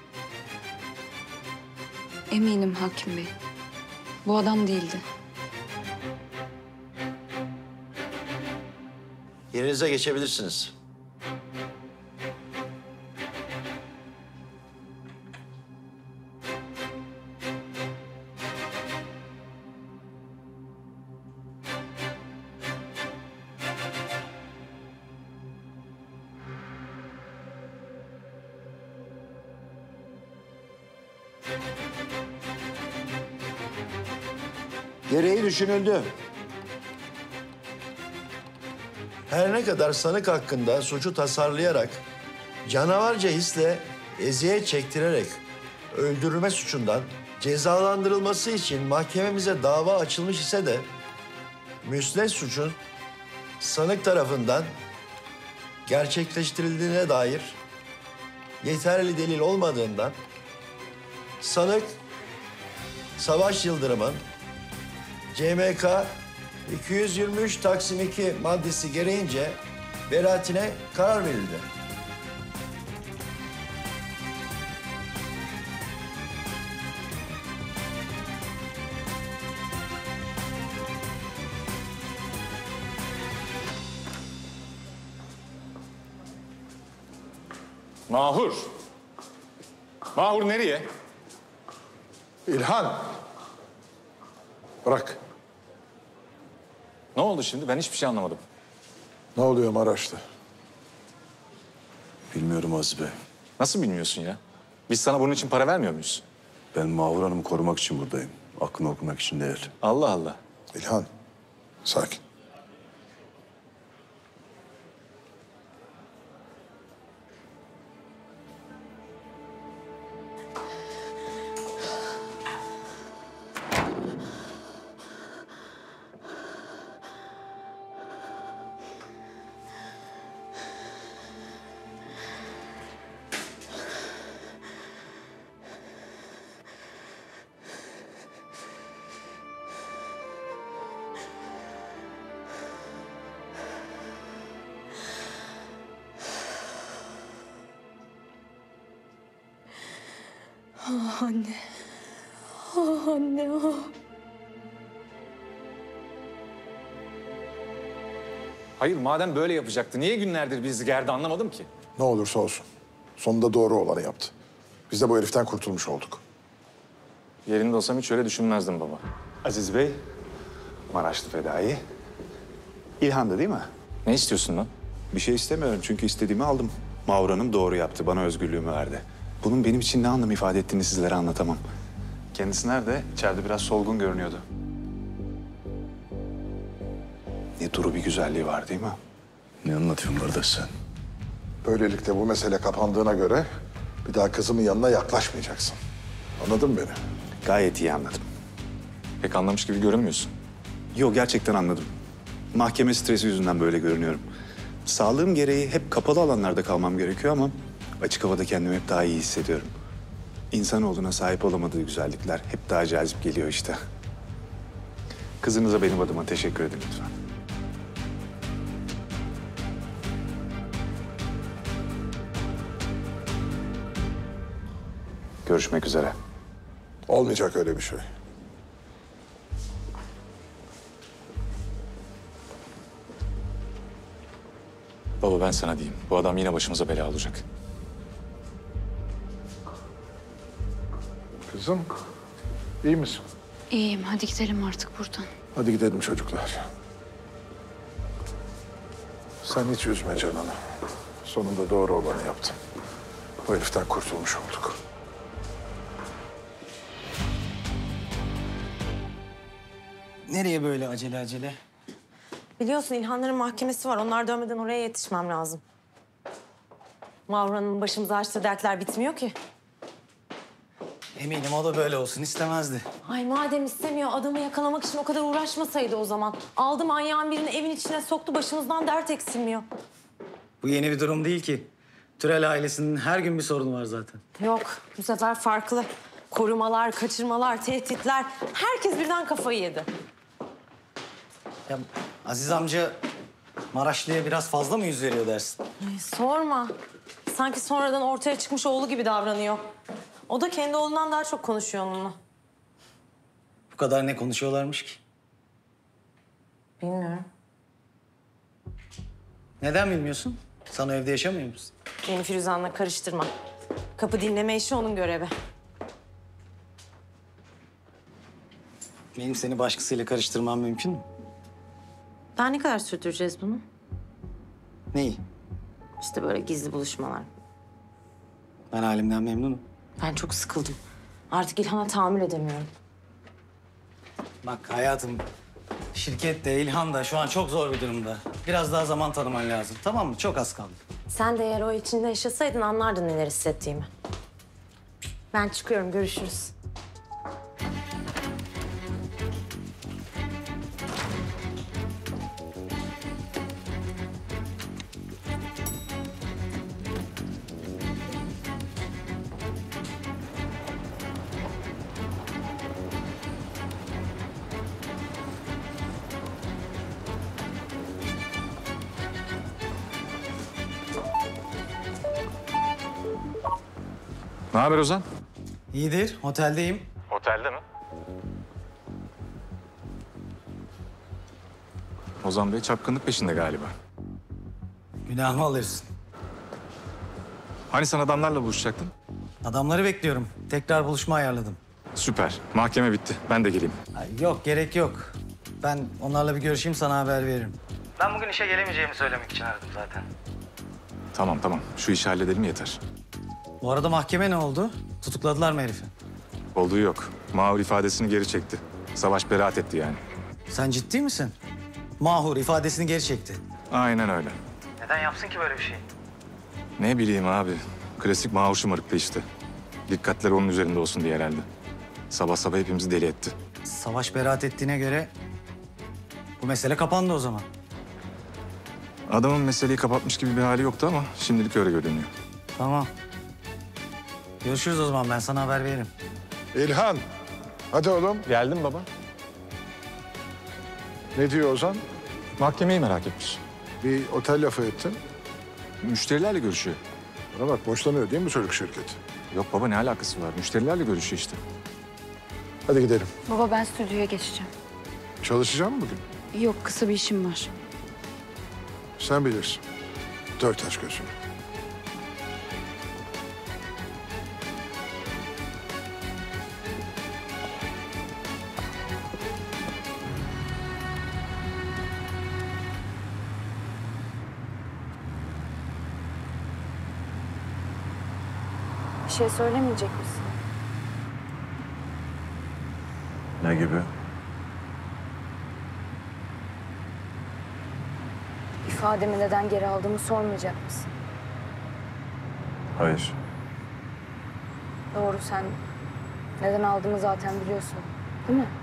Eminim hakim bey. Bu adam değildi. Yerinize geçebilirsiniz. Gereği düşünüldü. Her ne kadar sanık hakkında suçu tasarlayarak, canavarca hisle eziyet çektirerek öldürülme suçundan cezalandırılması için mahkememize dava açılmış ise de müsnet suçun sanık tarafından gerçekleştirildiğine dair yeterli delil olmadığından sanık Savaş Yıldırım'ın CMK 223 Taksim 2 maddesi gereğince beraatine karar verildi. Mahur. Mahur nereye? İlhan! Bırak. Ne oldu şimdi? Ben hiçbir şey anlamadım. Ne oluyor Maraş'ta? Bilmiyorum Aziz Bey. Nasıl bilmiyorsun ya? Biz sana bunun için para vermiyor muyuz? Ben Mahur Hanım'ı korumak için buradayım. Aklını okumak için değil. Allah Allah. İlhan, sakin. Ah anne. Ah anne ah. Hayır, madem böyle yapacaktı, niye günlerdir bizi gerdi anlamadım ki. Ne olursa olsun. Sonunda doğru olanı yaptı. Biz de bu heriften kurtulmuş olduk. Yerinde olsam hiç öyle düşünmezdim baba. Aziz Bey, Maraşlı fedai. İlhan'dı değil mi? Ne istiyorsun lan? Bir şey istemiyorum çünkü istediğimi aldım. Mahur Hanım doğru yaptı, bana özgürlüğümü verdi. Bunun benim için ne anlam ifade ettiğini sizlere anlatamam. Kendisi nerede? İçeride biraz solgun görünüyordu. Ne duru bir güzelliği var değil mi? Ne anlatıyorsun kardeş sen? Böylelikle bu mesele kapandığına göre bir daha kızımın yanına yaklaşmayacaksın. Anladın mı beni? Gayet iyi anladım. Pek anlamış gibi görünmüyorsun. Yok, gerçekten anladım. Mahkeme stresi yüzünden böyle görünüyorum. Sağlığım gereği hep kapalı alanlarda kalmam gerekiyor ama açık havada kendimi hep daha iyi hissediyorum. İnsanoğluna sahip olamadığı güzellikler hep daha cazip geliyor işte. Kızınıza benim adıma teşekkür edin lütfen. Görüşmek üzere. Olmayacak öyle bir şey. Baba ben sana diyeyim, bu adam yine başımıza bela olacak. Kızım, iyi misin? İyiyim. Hadi gidelim artık buradan. Hadi gidelim çocuklar. Sen hiç üzme canını. Sonunda doğru olanı yaptın. Bu heriften kurtulmuş olduk. Nereye böyle acele acele? Biliyorsun İlhanların mahkemesi var. Onlar dönmeden oraya yetişmem lazım. Mavra'nın başımıza açtığı dertler bitmiyor ki. Eminim o da böyle olsun istemezdi. Ay madem istemiyor adamı yakalamak için o kadar uğraşmasaydı o zaman. Aldı manyağın birini evin içine soktu, başımızdan dert eksilmiyor. Bu yeni bir durum değil ki. Türel ailesinin her gün bir sorunu var zaten. Yok, bu sefer farklı. Korumalar, kaçırmalar, tehditler. Herkes birden kafayı yedi. Ya Aziz amca Maraşlı'ya biraz fazla mı yüz veriyor dersin? Ay, sorma. Sanki sonradan ortaya çıkmış oğlu gibi davranıyor. O da kendi oğlundan daha çok konuşuyor onunla. Bu kadar ne konuşuyorlarmış ki? Bilmiyorum. Neden bilmiyorsun? Sen o evde yaşamıyor musun? Beni Firuzan'la karıştırma. Kapı dinleme işi onun görevi. Benim seni başkasıyla karıştırmam mümkün mü? Daha ne kadar sürdüreceğiz bunu? Neyi? İşte böyle gizli buluşmalar. Ben halimden memnunum. Ben çok sıkıldım. Artık İlhan'a tahammül edemiyorum. Bak hayatım, şirket de İlhan da şu an çok zor bir durumda. Biraz daha zaman tanıman lazım, tamam mı? Çok az kaldı. Sen de eğer o içinde yaşasaydın anlardın neler hissettiğimi. Ben çıkıyorum, görüşürüz. Ne haber Ozan? İyidir, oteldeyim. Otelde mi? Ozan Bey çapkınlık peşinde galiba. Günahımı alıyorsun. Hani sen adamlarla buluşacaktın? Adamları bekliyorum. Tekrar buluşma ayarladım. Süper. Mahkeme bitti. Ben de geleyim. Yok, gerek yok. Ben onlarla bir görüşeyim, sana haber veririm. Ben bugün işe gelemeyeceğimi söylemek için aradım zaten. Tamam. Şu işi halledelim yeter. Bu arada mahkeme ne oldu? Tutukladılar mı herifi? Olduğu yok. Mahur ifadesini geri çekti. Savaş beraat etti yani. Sen ciddi misin? Mahur ifadesini geri çekti. Aynen öyle. Neden yapsın ki böyle bir şey? Ne bileyim abi. Klasik Mahur şımarıklığı işte. Dikkatler onun üzerinde olsun diye herhalde. Sabah sabah hepimizi deli etti. Savaş beraat ettiğine göre bu mesele kapandı o zaman. Adamın meseleyi kapatmış gibi bir hali yoktu ama şimdilik öyle görünüyor. Tamam. Görüşürüz o zaman, ben sana haber veririm. İlhan, hadi oğlum. Geldim baba. Ne diyor Ozan? Mahkemeyi merak etmiş. Bir otel lafı ettin. Müşterilerle görüşüyor. Bana bak, boşlanıyor değil mi çocuk şirket? Yok baba, ne alakası var? Müşterilerle görüşüyor işte. Hadi gidelim. Baba ben stüdyoya geçeceğim. Çalışacağım mı bugün? Yok kısa bir işim var. Sen bilirsin. Dört aç gözünü. Bir şey söylemeyecek misin? Ne gibi? İfademi neden geri aldığımı sormayacak mısın? Hayır. Doğru, sen neden aldığımı zaten biliyorsun, değil mi?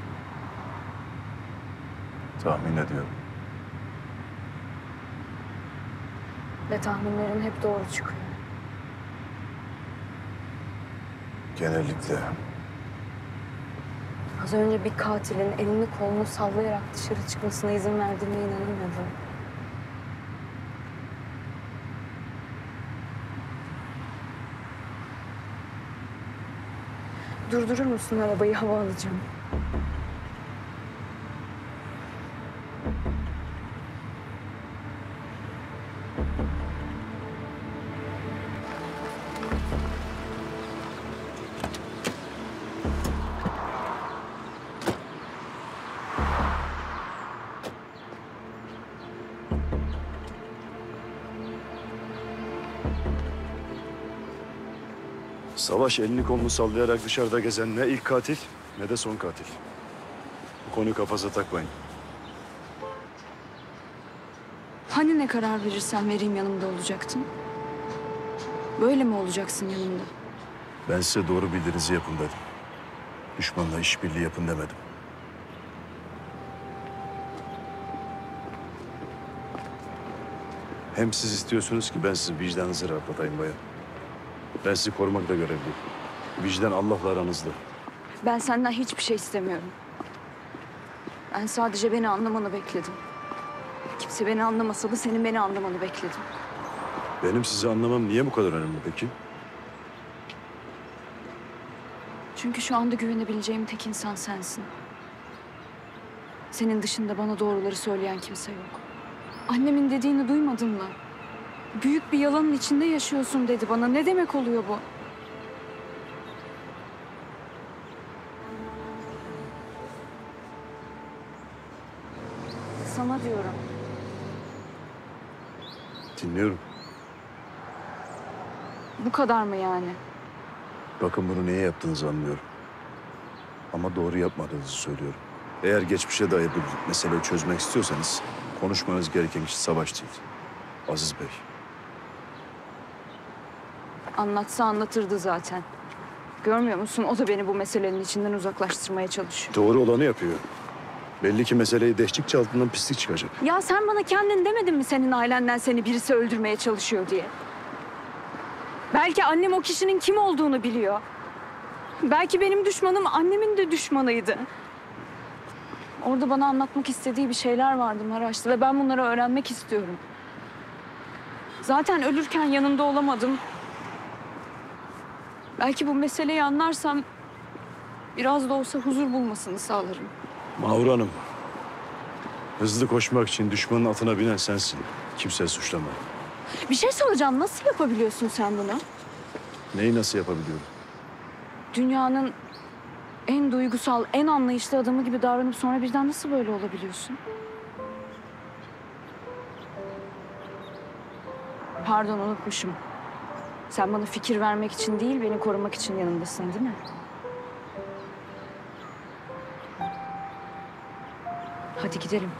Tahmin ediyorum. Ve tahminlerin hep doğru çıkıyor. Genellikle. Az önce bir katilin elini kolunu sallayarak dışarı çıkmasına izin verdiğine inanamıyorum. Durdurur musun arabayı, hava alacağım. Savaş elini kolunu sallayarak dışarıda gezen ne ilk katil ne de son katil. Bu konuyu kafanıza takmayın. Hani ne karar verirsen vereyim yanımda olacaktın? Böyle mi olacaksın yanımda? Ben size doğru bildiğinizi yapın dedim. Düşmanla işbirliği yapın demedim. Hem siz istiyorsunuz ki ben sizin vicdanınızı rahatlatayım bayan. Ben sizi korumakla görevliyim. Vicdan Allah'la aranızda. Ben senden hiçbir şey istemiyorum. Ben sadece beni anlamanı bekledim. Kimse beni anlamasa da senin beni anlamanı bekledim. Benim sizi anlamam niye bu kadar önemli peki? Çünkü şu anda güvenebileceğim tek insan sensin. Senin dışında bana doğruları söyleyen kimse yok. Annemin dediğini duymadın mı? Büyük bir yalanın içinde yaşıyorsun dedi bana. Ne demek oluyor bu? Sana diyorum. Dinliyorum. Bu kadar mı yani? Bakın bunu niye yaptığınızı anlıyorum. Ama doğru yapmadığınızı söylüyorum. Eğer geçmişe dair bir meseleyi çözmek istiyorsanız konuşmanız gereken kişi Savaş değil. Aziz Bey. Anlatsa anlatırdı zaten. Görmüyor musun? O da beni bu meselenin içinden uzaklaştırmaya çalışıyor. Doğru olanı yapıyor. Belli ki meseleyi deştikçe altından pislik çıkacak. Ya sen bana kendin demedin mi senin ailenden seni birisi öldürmeye çalışıyor diye? Belki annem o kişinin kim olduğunu biliyor. Belki benim düşmanım annemin de düşmanıydı. Orada bana anlatmak istediği bir şeyler vardı Maraş'ta ve ben bunları öğrenmek istiyorum. Zaten ölürken yanında olamadım. Belki bu meseleyi anlarsam biraz da olsa huzur bulmasını sağlarım. Mahur Hanım, hızlı koşmak için düşmanın atına binen sensin. Kimse suçlama. Bir şey soracağım. Nasıl yapabiliyorsun sen bunu? Neyi nasıl yapabiliyorum? Dünyanın en duygusal, en anlayışlı adamı gibi davranıp sonra birden nasıl böyle olabiliyorsun? Pardon, unutmuşum. Sen bana fikir vermek için değil, beni korumak için yanımdasın, değil mi? Hadi gidelim.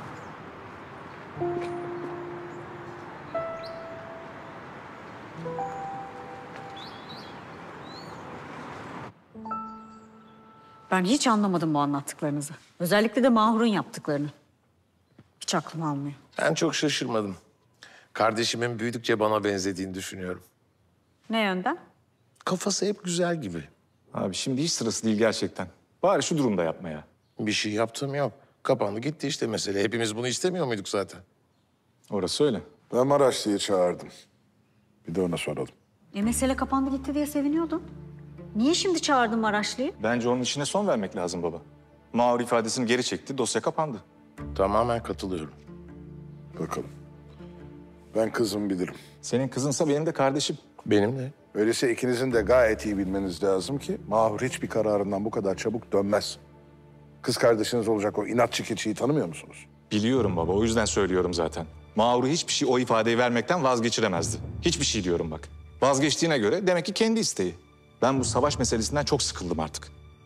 Ben hiç anlamadım bu anlattıklarınızı. Özellikle de Mahur'un yaptıklarını. Hiç aklım almıyor. Ben çok şaşırmadım. Kardeşimin büyüdükçe bana benzediğini düşünüyorum. Ne yönden? Kafası hep güzel gibi. Abi şimdi hiç sırası değil gerçekten. Bari şu durumda yapma ya. Bir şey yaptım yok. Kapandı gitti işte mesele. Hepimiz bunu istemiyor muyduk zaten? Orası öyle. Ben Maraşlı'yı çağırdım. Bir de ona soralım. Mesele kapandı gitti diye seviniyordun. Niye şimdi çağırdın Maraşlı'yı? Bence onun işine son vermek lazım baba. Mahur ifadesini geri çekti, dosya kapandı. Tamamen katılıyorum. Bakalım. Ben kızımı bilirim. Senin kızınsa benim de kardeşim. Benim de. Öyleyse ikinizin de gayet iyi bilmeniz lazım ki Mahur hiçbir kararından bu kadar çabuk dönmez. Kız kardeşiniz olacak o inatçı keçiyi tanımıyor musunuz? Biliyorum baba, o yüzden söylüyorum zaten. Mahur'u hiçbir şey o ifadeyi vermekten vazgeçiremezdi. Hiçbir şey diyorum bak. Vazgeçtiğine göre demek ki kendi isteği. Ben bu savaş meselesinden çok sıkıldım artık.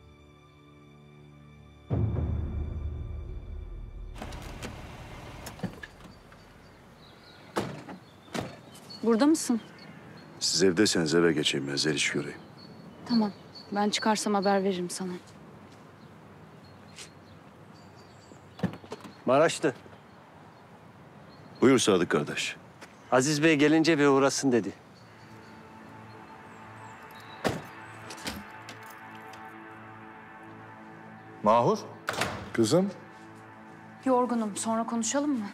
Burada mısın? Siz evdeyseniz eve geçeyim, ben Zeliş göreyim. Tamam. Ben çıkarsam haber veririm sana. Maraşlı. Buyur Sadık kardeş. Aziz Bey gelince bir uğrasın dedi. Mahur? Kızım? Yorgunum. Sonra konuşalım mı?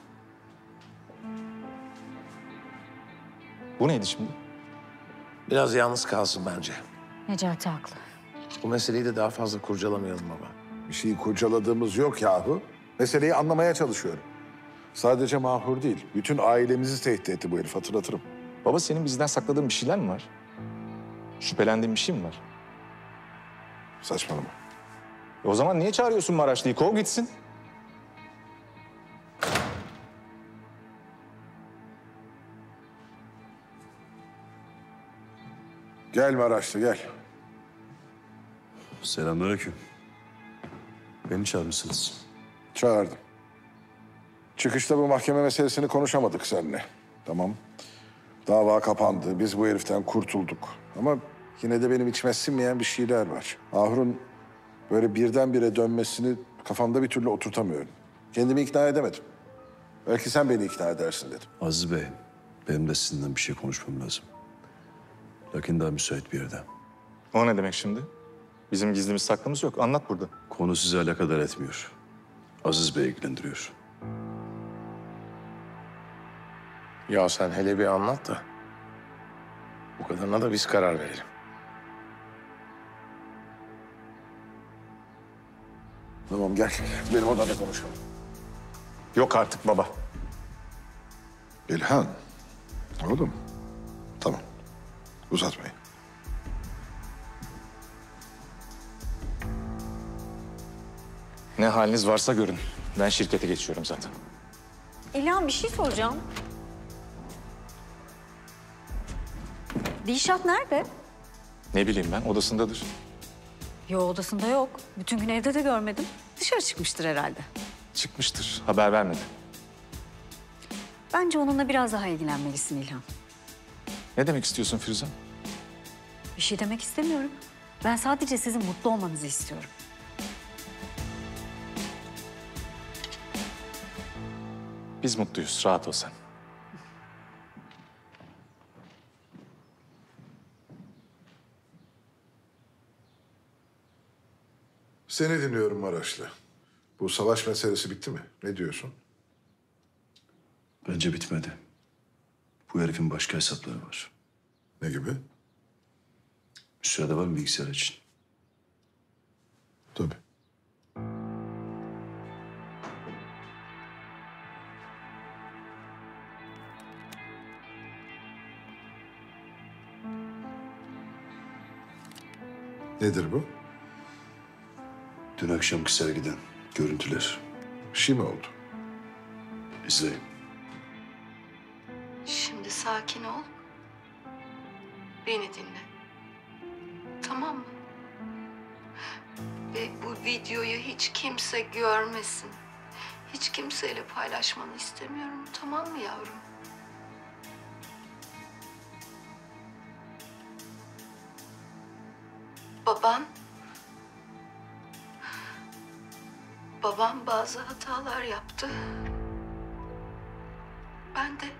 Bu neydi şimdi? Biraz yalnız kalsın bence. Necati haklı. Bu meseleyi de daha fazla kurcalamayalım baba. Bir şeyi kurcaladığımız yok yahu. Meseleyi anlamaya çalışıyorum. Sadece Mahur değil, bütün ailemizi tehdit etti bu herif, hatırlatırım. Baba senin bizden sakladığın bir şeyler mi var? Şüphelendiğin bir şey mi var? Saçmalama. O zaman niye çağırıyorsun Maraşlı'yı? Kov gitsin. Gel Maraşlı, gel. Selamünaleyküm. Beni çağırmışsınız. Çağırdım. Çıkışta bu mahkeme meselesini konuşamadık seninle. Tamam. Dava kapandı, biz bu heriften kurtulduk. Ama yine de benim içime sinmeyen bir şeyler var. Mahur'un böyle birdenbire dönmesini kafamda bir türlü oturtamıyorum. Kendimi ikna edemedim. Belki sen beni ikna edersin dedim. Aziz Bey, benim de sizinle bir şey konuşmam lazım. Lakin daha müsait bir yerde. O ne demek şimdi? Bizim gizlimiz saklımız yok. Anlat burada. Konu sizi alakadar etmiyor. Aziz Bey ilgilendiriyor. Ya sen hele bir anlat da. Bu kadarına da biz karar verelim. Tamam gel, benim odada konuşalım. Yok artık baba. İlhan, oğlum. Tamam, uzatmayın. Ne haliniz varsa görün. Ben şirkete geçiyorum zaten. İlhan bir şey soracağım. Dilşat nerede? Ne bileyim ben, odasındadır. Yo odasında yok. Bütün gün evde de görmedim. Dışarı çıkmıştır herhalde. Çıkmıştır, haber vermedi. Bence onunla biraz daha ilgilenmelisin İlhan. Ne demek istiyorsun Firuze? Bir şey demek istemiyorum. Ben sadece sizin mutlu olmanızı istiyorum. Biz mutluyuz, rahat ol sen. Seni dinliyorum Maraşlı. Bu savaş meselesi bitti mi? Ne diyorsun? Bence bitmedi. Bu herifin başka hesapları var. Ne gibi? Müsaade var mı bilgisayar için? Tabii. Nedir bu? Dün akşamki sergiden görüntüler. Bir şey mi oldu? İzleyin. Şimdi sakin ol. Beni dinle. Tamam mı? Ve bu videoyu hiç kimse görmesin. Hiç kimseyle paylaşmanı istemiyorum. Tamam mı yavrum? Babam bazı hatalar yaptı. Ben de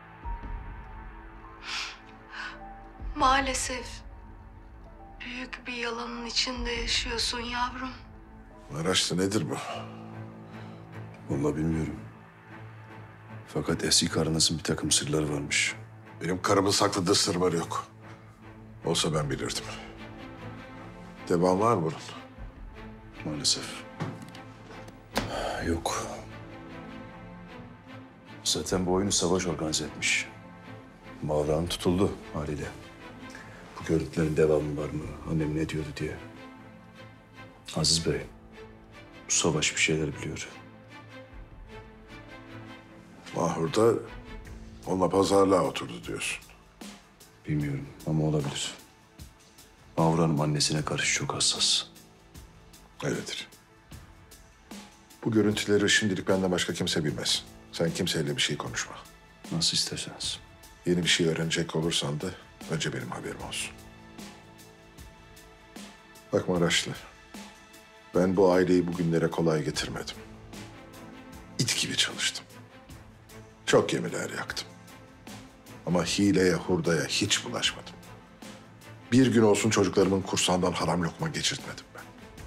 maalesef büyük bir yalanın içinde yaşıyorsun yavrum. Maraşlı nedir bu? Vallahi bilmiyorum. Fakat eski karınızın bir takım sırları varmış. Benim karımın sakladığı sır var yok. Olsa ben bilirdim. Devam var mı bunun? Maalesef. Yok. Zaten bu oyunu Savaş organize etmiş. Mavra Hanım tutuldu haliyle. Bu görüntülerin devamı var mı? Annem ne diyordu diye. Aziz Bey, bu Savaş bir şeyler biliyor. Mahur da onunla pazarlığa oturdu diyorsun. Bilmiyorum ama olabilir. Mavra Hanım annesine karşı çok hassas. Öyledir. Bu görüntüleri şimdilik benden başka kimse bilmez. Sen kimseyle bir şey konuşma. Nasıl isterseniz. Yeni bir şey öğrenecek olursan da önce benim haberim olsun. Bak Maraşlı, ben bu aileyi bugünlere kolay getirmedim. İt gibi çalıştım. Çok gemiler yaktım. Ama hileye, hurdaya hiç bulaşmadım. Bir gün olsun çocuklarımın kursağından haram lokma geçirtmedim ben.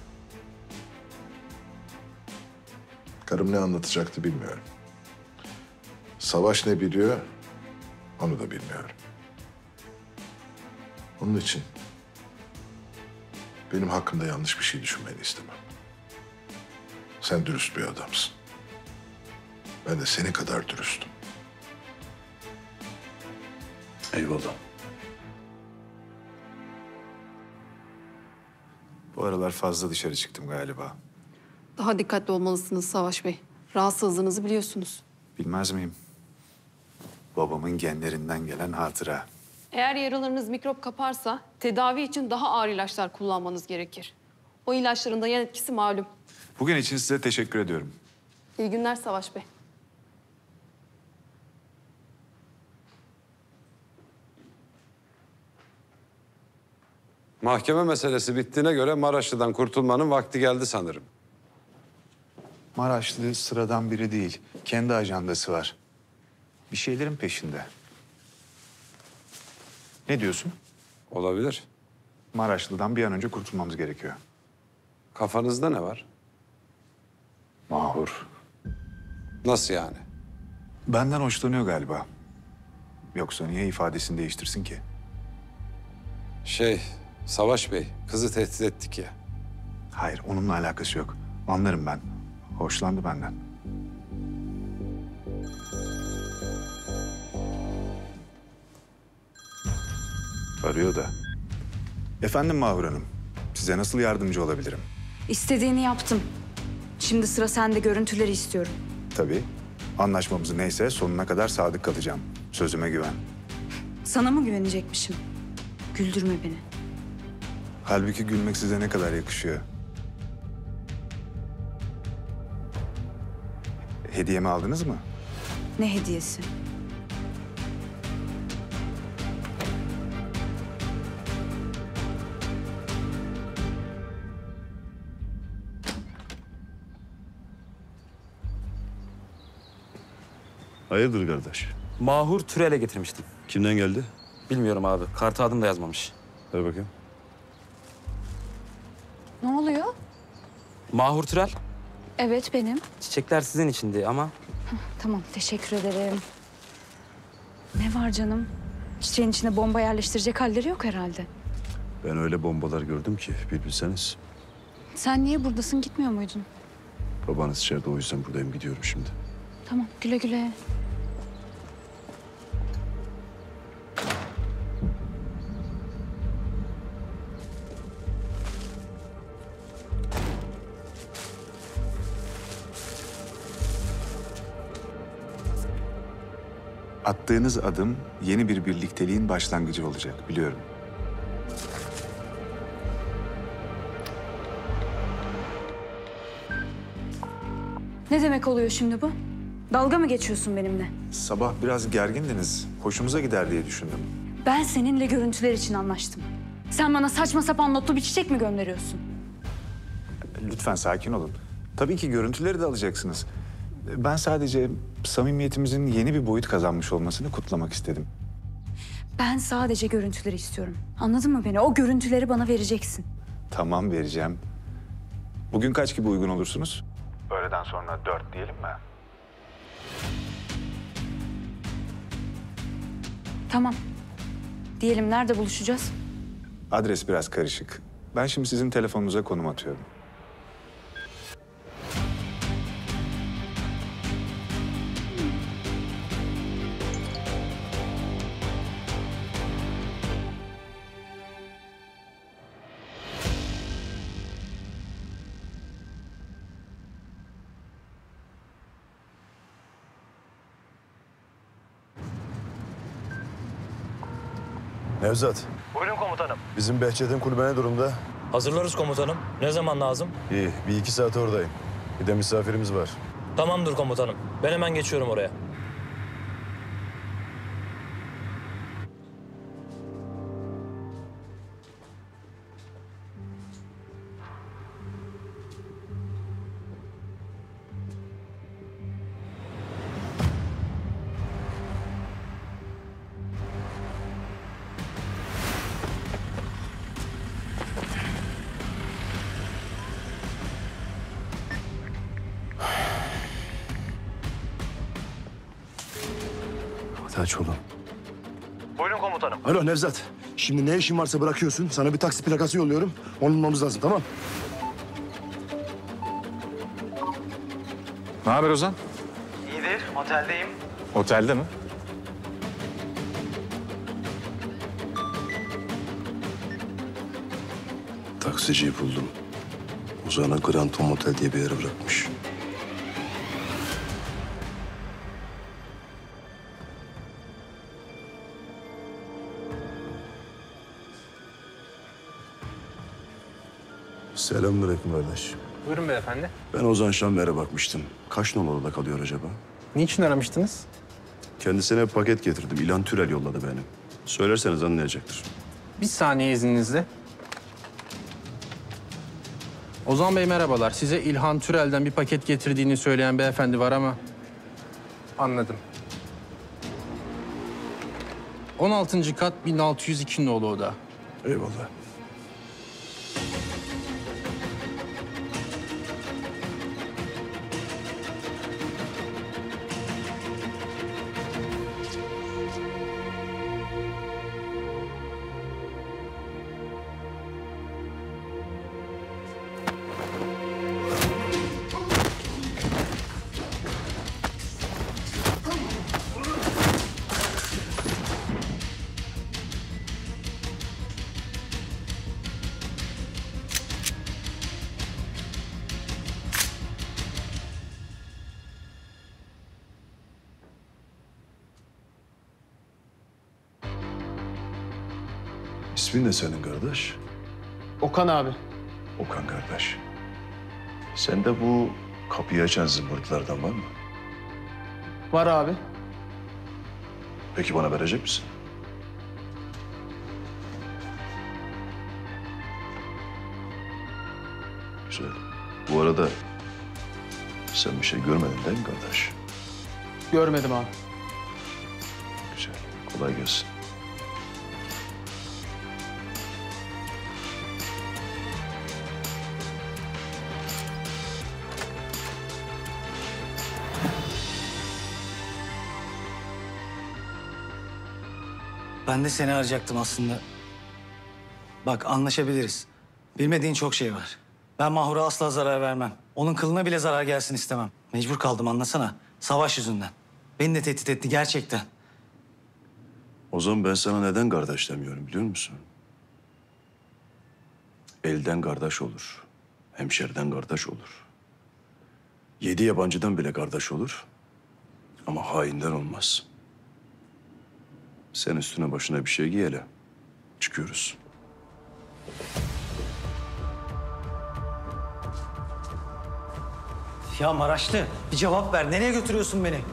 Karım ne anlatacaktı bilmiyorum. Savaş ne biliyor, onu da bilmiyorum. Onun için benim hakkımda yanlış bir şey düşünmeni istemem. Sen dürüst bir adamsın. Ben de senin kadar dürüstüm. Eyvallah. Bu aralar fazla dışarı çıktım galiba. Daha dikkatli olmalısınız Savaş Bey. Rahatsızlığınızı biliyorsunuz. Bilmez miyim? Babamın genlerinden gelen hatıra. Eğer yaralarınız mikrop kaparsa tedavi için daha ağır ilaçlar kullanmanız gerekir. O ilaçların da yan etkisi malum. Bugün için size teşekkür ediyorum. İyi günler Savaş Bey. Mahkeme meselesi bittiğine göre Maraşlı'dan kurtulmanın vakti geldi sanırım. Maraşlı sıradan biri değil. Kendi ajandası var. Bir şeylerin peşinde. Ne diyorsun? Olabilir. Maraşlı'dan bir an önce kurtulmamız gerekiyor. Kafanızda ne var? Mahur. Nasıl yani? Benden hoşlanıyor galiba. Yoksa niye ifadesini değiştirsin ki? Savaş Bey, kızı tehdit ettik ya. Hayır, onunla alakası yok. Anlarım ben. Hoşlandı benden. Arıyor da. Efendim Mahur Hanım, size nasıl yardımcı olabilirim? İstediğini yaptım. Şimdi sıra sende, görüntüleri istiyorum. Tabii. Anlaşmamız neyse sonuna kadar sadık kalacağım. Sözüme güven. Sana mı güvenecekmişim? Güldürme beni. Halbuki gülmek size ne kadar yakışıyor. Hediyemi aldınız mı? Ne hediyesi? Hayırdır kardeş? Mahur Türel'e getirmiştim. Kimden geldi? Bilmiyorum abi. Kartı adım da yazmamış. Ver bakayım. Ne oluyor? Mahur Türel. Evet, benim. Çiçekler sizin içindi ama... Tamam, teşekkür ederim. Ne var canım? Çiçeğin içine bomba yerleştirecek halleri yok herhalde. Ben öyle bombalar gördüm ki bir bilseniz. Sen niye buradasın, gitmiyor muydun? Babanız içeride, o yüzden buradayım, gidiyorum şimdi. Tamam, güle güle. Attığınız adım yeni bir birlikteliğin başlangıcı olacak, biliyorum. Ne demek oluyor şimdi bu? Dalga mı geçiyorsun benimle? Sabah biraz gergindiniz. Hoşumuza gider diye düşündüm. Ben seninle görüntüler için anlaştım. Sen bana saçma sapan notlu bir çiçek mi gönderiyorsun? Lütfen sakin olun. Tabii ki görüntüleri de alacaksınız. Ben sadece samimiyetimizin yeni bir boyut kazanmış olmasını kutlamak istedim. Ben sadece görüntüleri istiyorum. Anladın mı beni? O görüntüleri bana vereceksin. Tamam, vereceğim. Bugün kaç gibi uygun olursunuz? Öğleden sonra 4 diyelim mi? Tamam. Diyelim nerede buluşacağız? Adres biraz karışık. Ben şimdi sizin telefonunuza konum atıyorum. Nevzat, Buyurun komutanım. bizim Behçet'in kulübe ne durumda? Hazırlarız komutanım. Ne zaman lazım? İyi, bir iki saat oradayım. Bir de misafirimiz var. Tamamdır komutanım. Ben hemen geçiyorum oraya. Hadi aç oğlum. Buyurun komutanım. Alo Nevzat. Şimdi ne işin varsa bırakıyorsun. Sana bir taksi plakası yolluyorum. Onu bulmamız lazım, tamam? Ne haber Ozan? İyidir, oteldeyim. Otelde mi? Taksiciyi buldum. Ozan'a Grand Tom Otel diye bir yere bırakmış. Selamünaleyküm kardeş. Buyurun beyefendi. Ben Ozan Şanver'e bakmıştım. Kaç numaralı kalıyor acaba? Niçin aramıştınız? Kendisine bir paket getirdim. İlhan Türel yolladı beni. Söylerseniz anlayacaktır. Bir saniye izninizle. Ozan Bey merhabalar. Size İlhan Türel'den bir paket getirdiğini söyleyen beyefendi var ama... Anladım. 16. kat 1602 nolu oda. Eyvallah. İsmin ne senin kardeş? Okan abi. Okan kardeş. Sende bu kapıyı açan zımbırtılardan var mı? Var abi. Peki bana verecek misin? Güzel. Bu arada sen bir şey görmedin değil mi kardeş? Görmedim abi. Güzel. Kolay gelsin. Ben de seni arayacaktım aslında. Bak anlaşabiliriz. Bilmediğin çok şey var. Ben Mahur'a asla zarar vermem. Onun kılına bile zarar gelsin istemem. Mecbur kaldım anlasana. Savaş yüzünden. Beni de tehdit etti gerçekten. O zaman ben sana neden kardeş demiyorum biliyor musun? Elden kardeş olur. Hemşeriden kardeş olur. 7 yabancıdan bile kardeş olur. Ama hainden olmaz. Sen üstüne başına bir şey giy hele. Çıkıyoruz. Ya Maraşlı bir cevap ver. Nereye götürüyorsun beni?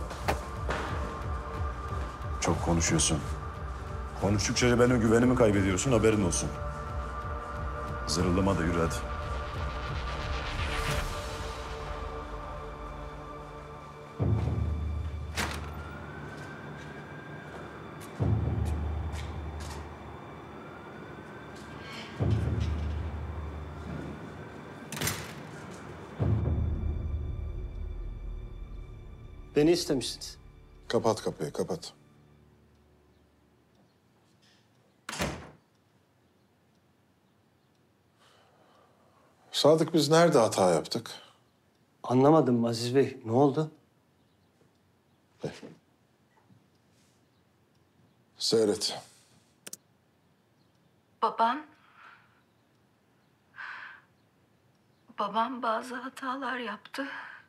Çok konuşuyorsun. Konuştukça benim güvenimi kaybediyorsun, haberin olsun. Zırıllama da yürü hadi. Beni istemişsiniz. Kapat kapıyı, kapat. Sadık, biz nerede hata yaptık? Anlamadım Aziz Bey. Ne oldu? Seyret. Babam bazı hatalar yaptı.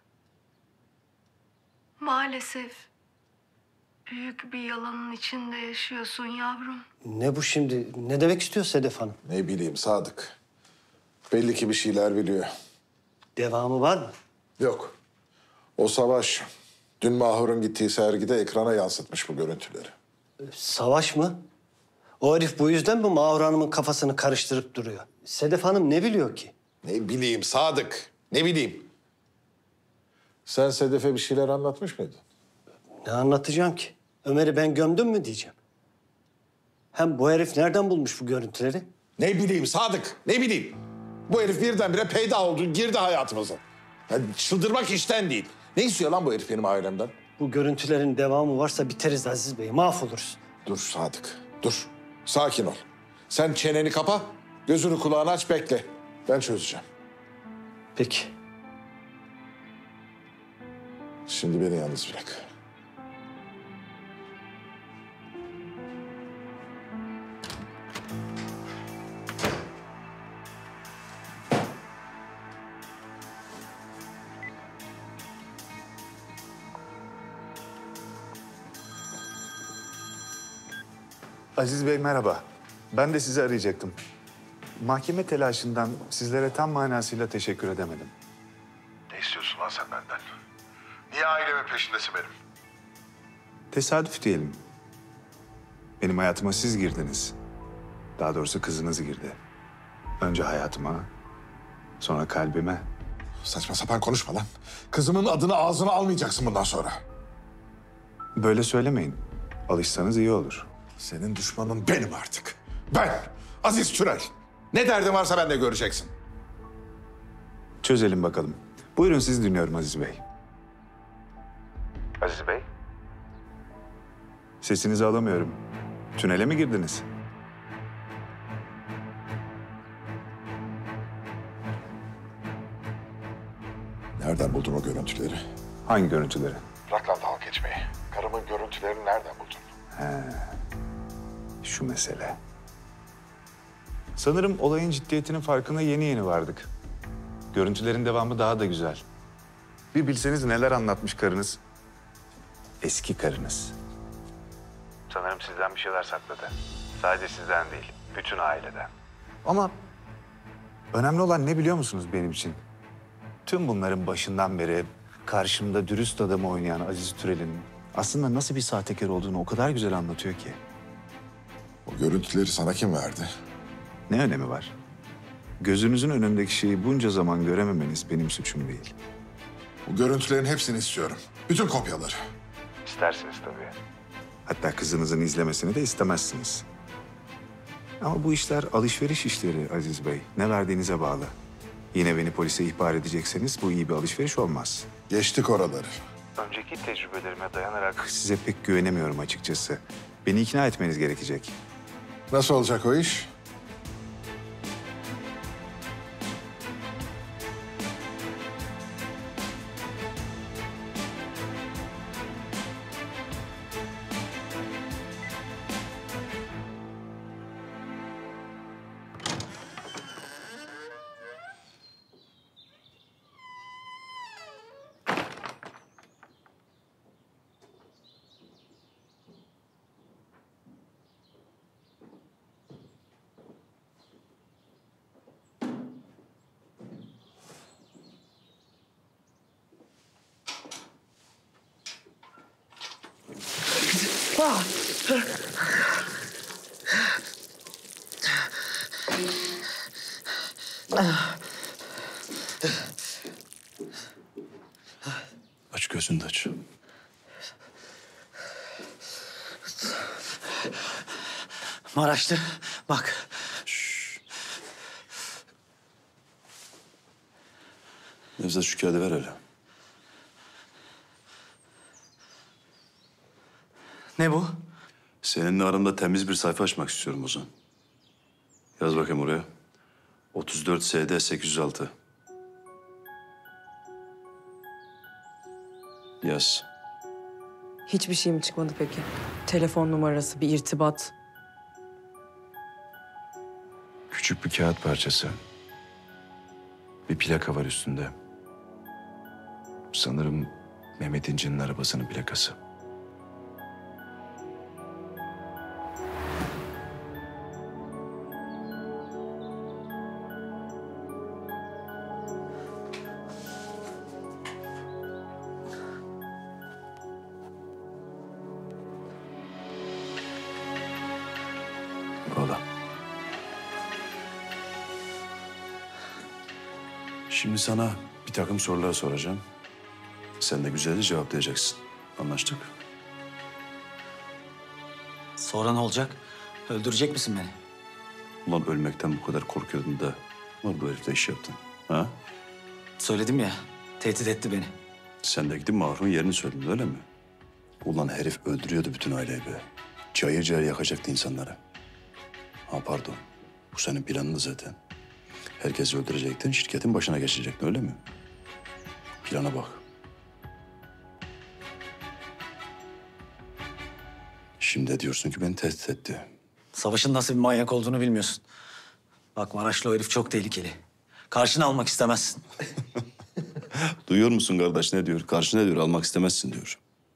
Maalesef büyük bir yalanın içinde yaşıyorsun yavrum. Ne bu şimdi? Ne demek istiyor Sedef Hanım? Ne bileyim Sadık. Belli ki bir şeyler biliyor. Devamı var mı? Yok. O Savaş dün Mahur'un gittiği sergide ekrana yansıtmış bu görüntüleri. Savaş mı? O herif bu yüzden mi Mahur Hanım'ın kafasını karıştırıp duruyor? Sedef Hanım ne biliyor ki? Ne bileyim Sadık, ne bileyim. Sen Sedef'e bir şeyler anlatmış mıydın? Ne anlatacağım ki? Ömer'i ben gömdüm mü diyeceğim. Hem bu herif nereden bulmuş bu görüntüleri? Ne bileyim Sadık, ne bileyim. Bu herif birdenbire peyda oldu, girdi hayatımıza. Yani çıldırmak işten değil. Ne istiyor lan bu herif benim ailemden? Bu görüntülerin devamı varsa biteriz Aziz Bey, mahvoluruz. Dur Sadık, dur. Sakin ol. Sen çeneni kapa, gözünü kulağını aç, bekle. Ben çözeceğim. Peki. Şimdi beni yalnız bırak. Aziz Bey merhaba. Ben de sizi arayacaktım. Mahkeme telaşından sizlere tam manasıyla teşekkür edemedim. Ne istiyorsun lan sen benden? Niye ailemin peşindesin benim? Tesadüf diyelim. Benim hayatıma siz girdiniz. Daha doğrusu kızınız girdi. Önce hayatıma, sonra kalbime. Saçma sapan konuşma lan. Kızımın adını ağzına almayacaksın bundan sonra. Böyle söylemeyin. Alışsanız iyi olur. Senin düşmanın benim artık. Ben, Aziz Türel. Ne derdin varsa ben de göreceksin. Çözelim bakalım. Buyurun sizi dinliyorum Aziz Bey. Aziz Bey? Sesinizi alamıyorum. Tünele mi girdiniz? Nereden buldun o görüntüleri? Hangi görüntüleri? Bırak lan dalga geçmeyi. Karımın görüntülerini nereden buldun? Şu mesele. Sanırım olayın ciddiyetinin farkına yeni yeni vardık. Görüntülerin devamı daha da güzel. Bir bilseniz neler anlatmış karınız. Eski karınız. Sanırım sizden bir şeyler sakladı. Sadece sizden değil, bütün aileden. Ama önemli olan ne biliyor musunuz benim için? Tüm bunların başından beri karşımda dürüst adamı oynayan Aziz Türel'in aslında nasıl bir sahtekar olduğunu o kadar güzel anlatıyor ki. O görüntüleri sana kim verdi? Ne önemi var? Gözünüzün önündeki şeyi bunca zaman görememeniz benim suçum değil. Bu görüntülerin hepsini istiyorum. Bütün kopyaları. İstersiniz tabii. Hatta kızınızın izlemesini de istemezsiniz. Ama bu işler alışveriş işleri Aziz Bey. Ne verdiğinize bağlı. Yine beni polise ihbar edecekseniz bu iyi bir alışveriş olmaz. Geçtik oraları. Önceki tecrübelerime dayanarak size pek güvenemiyorum açıkçası. Beni ikna etmeniz gerekecek. Nasıl olacak o iş? Aç gözünü de aç. Maraşlı bak. Nevzat şu kağıdı ver hele. Ne bu? Seninle aramda temiz bir sayfa açmak istiyorum Ozan. Yaz bakayım oraya. 34 SD 806. Yaz. Hiçbir şey mi çıkmadı peki? Telefon numarası, bir irtibat. Küçük bir kağıt parçası. Bir plaka var üstünde. Sanırım Mehmet İnci'nin arabasının plakası. Ola. Şimdi sana bir takım sorular soracağım. Sen de güzelce cevaplayacaksın. Anlaştık? Sonra ne olacak? Öldürecek misin beni? Ulan ölmekten bu kadar korkuyordun da var bu herifle iş yaptın. Ha? Söyledim ya, tehdit etti beni. Sen de gidip Mahur'un yerini söyledin öyle mi? Ulan herif öldürüyordu bütün aileyi be. Cayır cayır yakacaktı insanları. Ha pardon. Bu senin planın zaten. Herkesi öldürecektin, şirketin başına geçecektin öyle mi? Plana bak. Şimdi de diyorsun ki beni tehdit etti. Savaş'ın nasıl bir manyak olduğunu bilmiyorsun. Bak Maraşlı o herif çok tehlikeli. Karşına almak istemezsin. Duyuyor musun kardeş ne diyor? Karşına diyor almak istemezsin diyor.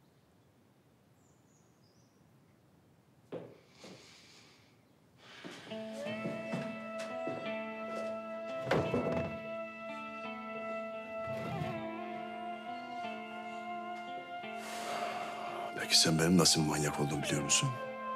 Peki sen benim nasıl bir manyak olduğumu biliyor musun?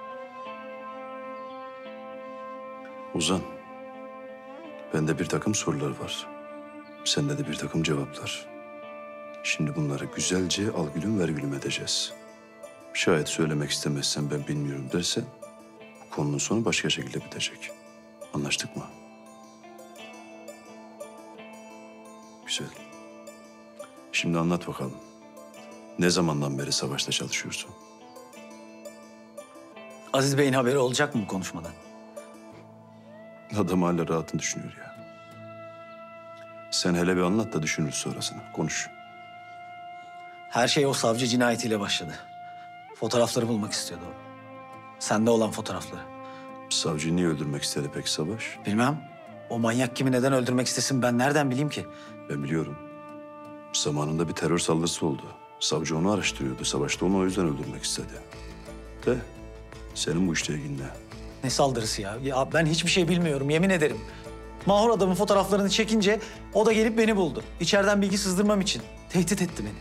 Ozan, bende bir takım sorular var. Sende de bir takım cevaplar. Şimdi bunları güzelce al gülüm ver gülüm edeceğiz. Şayet söylemek istemezsen ben bilmiyorum dersen bu konunun sonu başka şekilde bitecek. Anlaştık mı? Güzel. Şimdi anlat bakalım. Ne zamandan beri savaşta çalışıyorsun? Aziz Bey'in haberi olacak mı bu konuşmadan? Adam hala rahatını düşünüyor ya. Sen hele bir anlat da düşünürüz sonrasını. Konuş. Her şey o savcı cinayetiyle başladı. Fotoğrafları bulmak istiyordu o. Sende olan fotoğrafları. Savcıyı niye öldürmek istedi peki Savaş? Bilmem. O manyak kimi neden öldürmek istesin ben nereden bileyim ki? Ben biliyorum. Zamanında bir terör saldırısı oldu. Savcı onu araştırıyordu. Savaş da onu o yüzden öldürmek istedi. De senin bu işle ilgin ne? Ne saldırısı ya? Ya ben hiçbir şey bilmiyorum yemin ederim. Mahur adamın fotoğraflarını çekince o da gelip beni buldu. İçeriden bilgi sızdırmam için. Tehdit etti beni.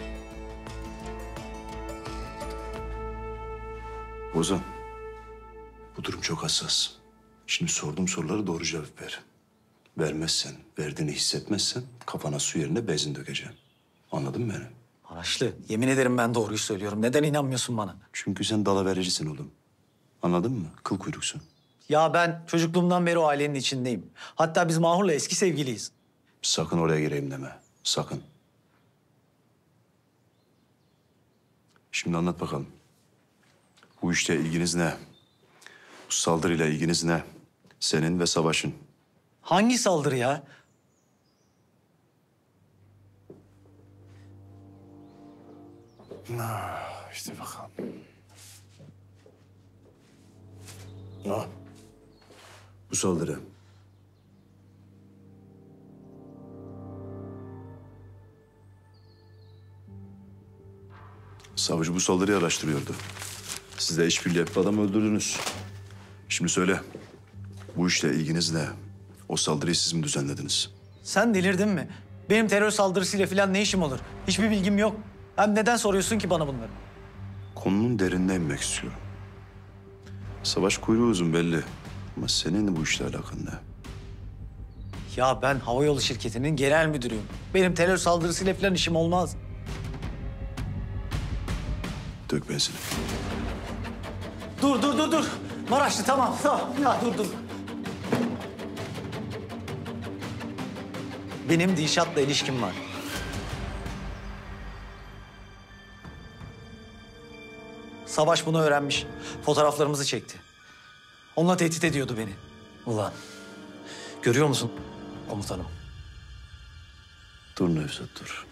Ozan, bu durum çok hassas. Şimdi sorduğum soruları doğru cevap ver. Vermezsen, verdiğini hissetmezsen kafana su yerine benzin dökeceğim. Anladın mı beni? Maraşlı, yemin ederim ben doğruyu söylüyorum. Neden inanmıyorsun bana? Çünkü sen dalavericisin oğlum. Anladın mı? Kıl kuyruksun. Ya ben çocukluğumdan beri o ailenin içindeyim. Hatta biz Mahur'la eski sevgiliyiz. Sakın oraya gireyim deme. Sakın. Şimdi anlat bakalım. Bu işle ilginiz ne? Bu saldırıyla ilginiz ne? Senin ve Savaş'ın. Hangi saldırı ya? İşte bakalım. Bu saldırı. Savcı bu saldırıyı araştırıyordu. Siz de işbirliği yapıp adam öldürdünüz. Şimdi söyle, bu işle ilginiz ne? O saldırıyı siz mi düzenlediniz? Sen delirdin mi? Benim terör saldırısıyla falan ne işim olur? Hiçbir bilgim yok. Hem neden soruyorsun ki bana bunları? konunun derinine inmek istiyorum. Savaş kuyruğu uzun belli. Ama senin bu işle alakan ne? Ya ben havayolu şirketinin genel müdürüyüm. Benim terör saldırısıyla falan işim olmaz. Dök benzini. Dur. Maraşlı tamam. Ya dur. Benim Dişat'la ilişkim var. Savaş bunu öğrenmiş. Fotoğraflarımızı çekti. Onunla tehdit ediyordu beni. Ulan görüyor musun komutanım? Dur Nevzat dur.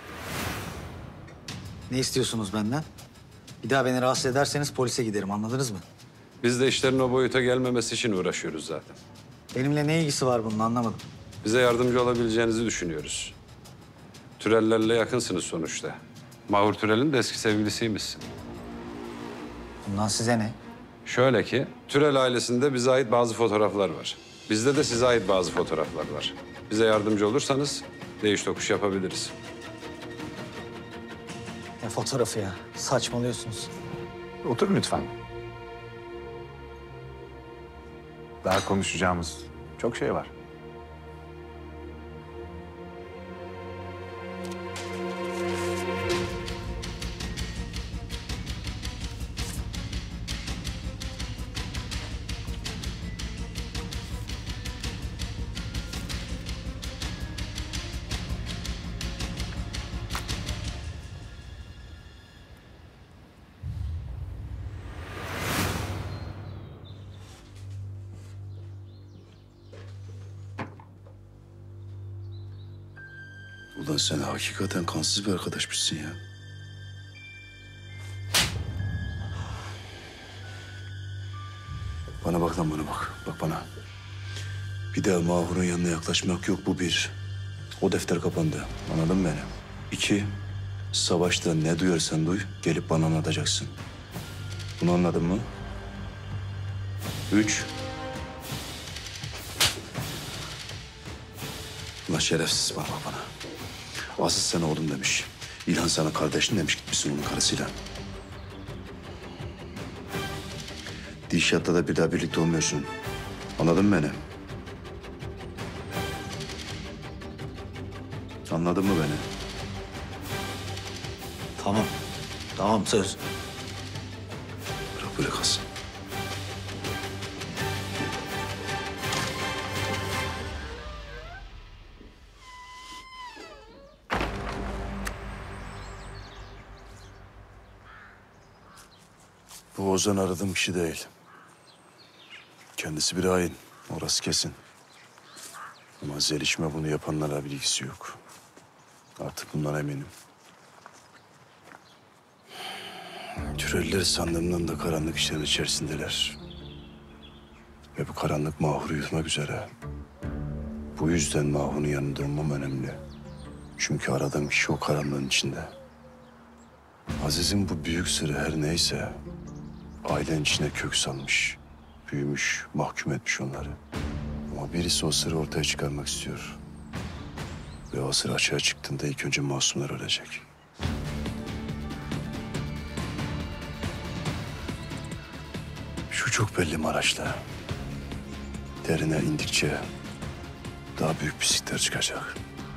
Ne istiyorsunuz benden? Bir daha beni rahatsız ederseniz polise giderim, anladınız mı? Biz de işlerin o boyuta gelmemesi için uğraşıyoruz zaten. Benimle ne ilgisi var bunun, anlamadım. Bize yardımcı olabileceğinizi düşünüyoruz. Türellerle yakınsınız sonuçta. Mahur Türel'in de eski sevgilisiymişsin. Bundan size ne? Şöyle ki, Türel ailesinde bize ait bazı fotoğraflar var. Bizde de size ait bazı fotoğraflar var. Bize yardımcı olursanız değiş tokuş yapabiliriz. Ne fotoğrafı ya? Saçmalıyorsunuz. Oturun lütfen. Daha konuşacağımız çok şey var. Ulan sen hakikaten kansız bir arkadaşmışsın ya. Bana bak lan bana bak. Bak bana. Bir daha Mahur'un yanına yaklaşmak yok, bu bir. O defter kapandı. Anladın mı beni? 2, savaşta ne duyarsan duy, gelip bana anlatacaksın. Bunu anladın mı? 3. Ulan şerefsiz bana bak bana. Asıl sana oğlum demiş. İlhan sana kardeşin demiş, gitmişsin onun karısıyla. Dişat'ta da bir daha birlikte olmuyorsun. Anladın mı beni? Anladın mı beni? Tamam söz. Bırak böyle kalsın. Bu Ozan aradığım kişi değil. Kendisi bir hain. Orası kesin. Ama Zeliş'me bunu yapanlarla bir ilgisi yok. Artık bundan eminim. Türeliler sandığımdan da karanlık işlerin içerisindeler. Ve bu karanlık Mahur'u yutmak üzere. Bu yüzden Mahur'un yanında olmam önemli. Çünkü aradığım kişi o karanlığın içinde. Aziz'in bu büyük sırrı her neyse... ailenin içine kök salmış. Büyümüş, mahkum etmiş onları. Ama birisi o sırrı ortaya çıkarmak istiyor. Ve o sır açığa çıktığında ilk önce masumlar ölecek. Şu çok belli Maraş'ta. Derine indikçe daha büyük pislikler çıkacak.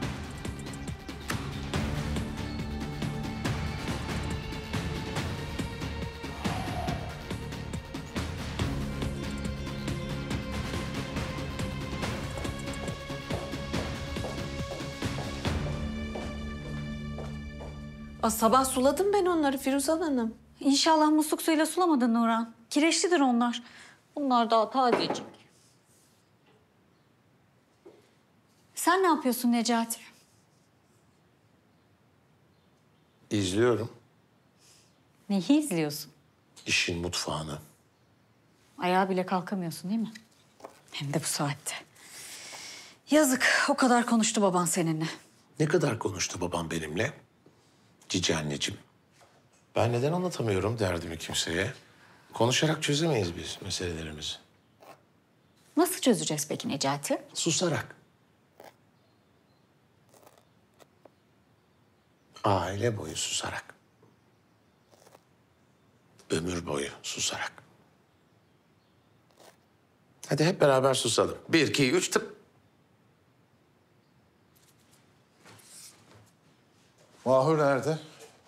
Sabah suladım ben onları Firuzan Hanım. İnşallah musluk suyuyla sulamadın Nurhan. Kireçlidir onlar. Bunlar daha tazecik. Sen ne yapıyorsun Necati? İzliyorum Neyi izliyorsun? işin mutfağını. Ayağa bile kalkamıyorsun değil mi? Hem de bu saatte. Yazık, o kadar konuştu baban seninle. Ne kadar konuştu babam benimle? Cici anneciğim. Ben neden anlatamıyorum derdimi kimseye? Konuşarak çözemeyiz biz meselelerimizi. Nasıl çözeceğiz peki Necati? Susarak. Aile boyu susarak. ömür boyu susarak. Hadi hep beraber susalım. 1, 2, 3 tıp. Mahur nerede?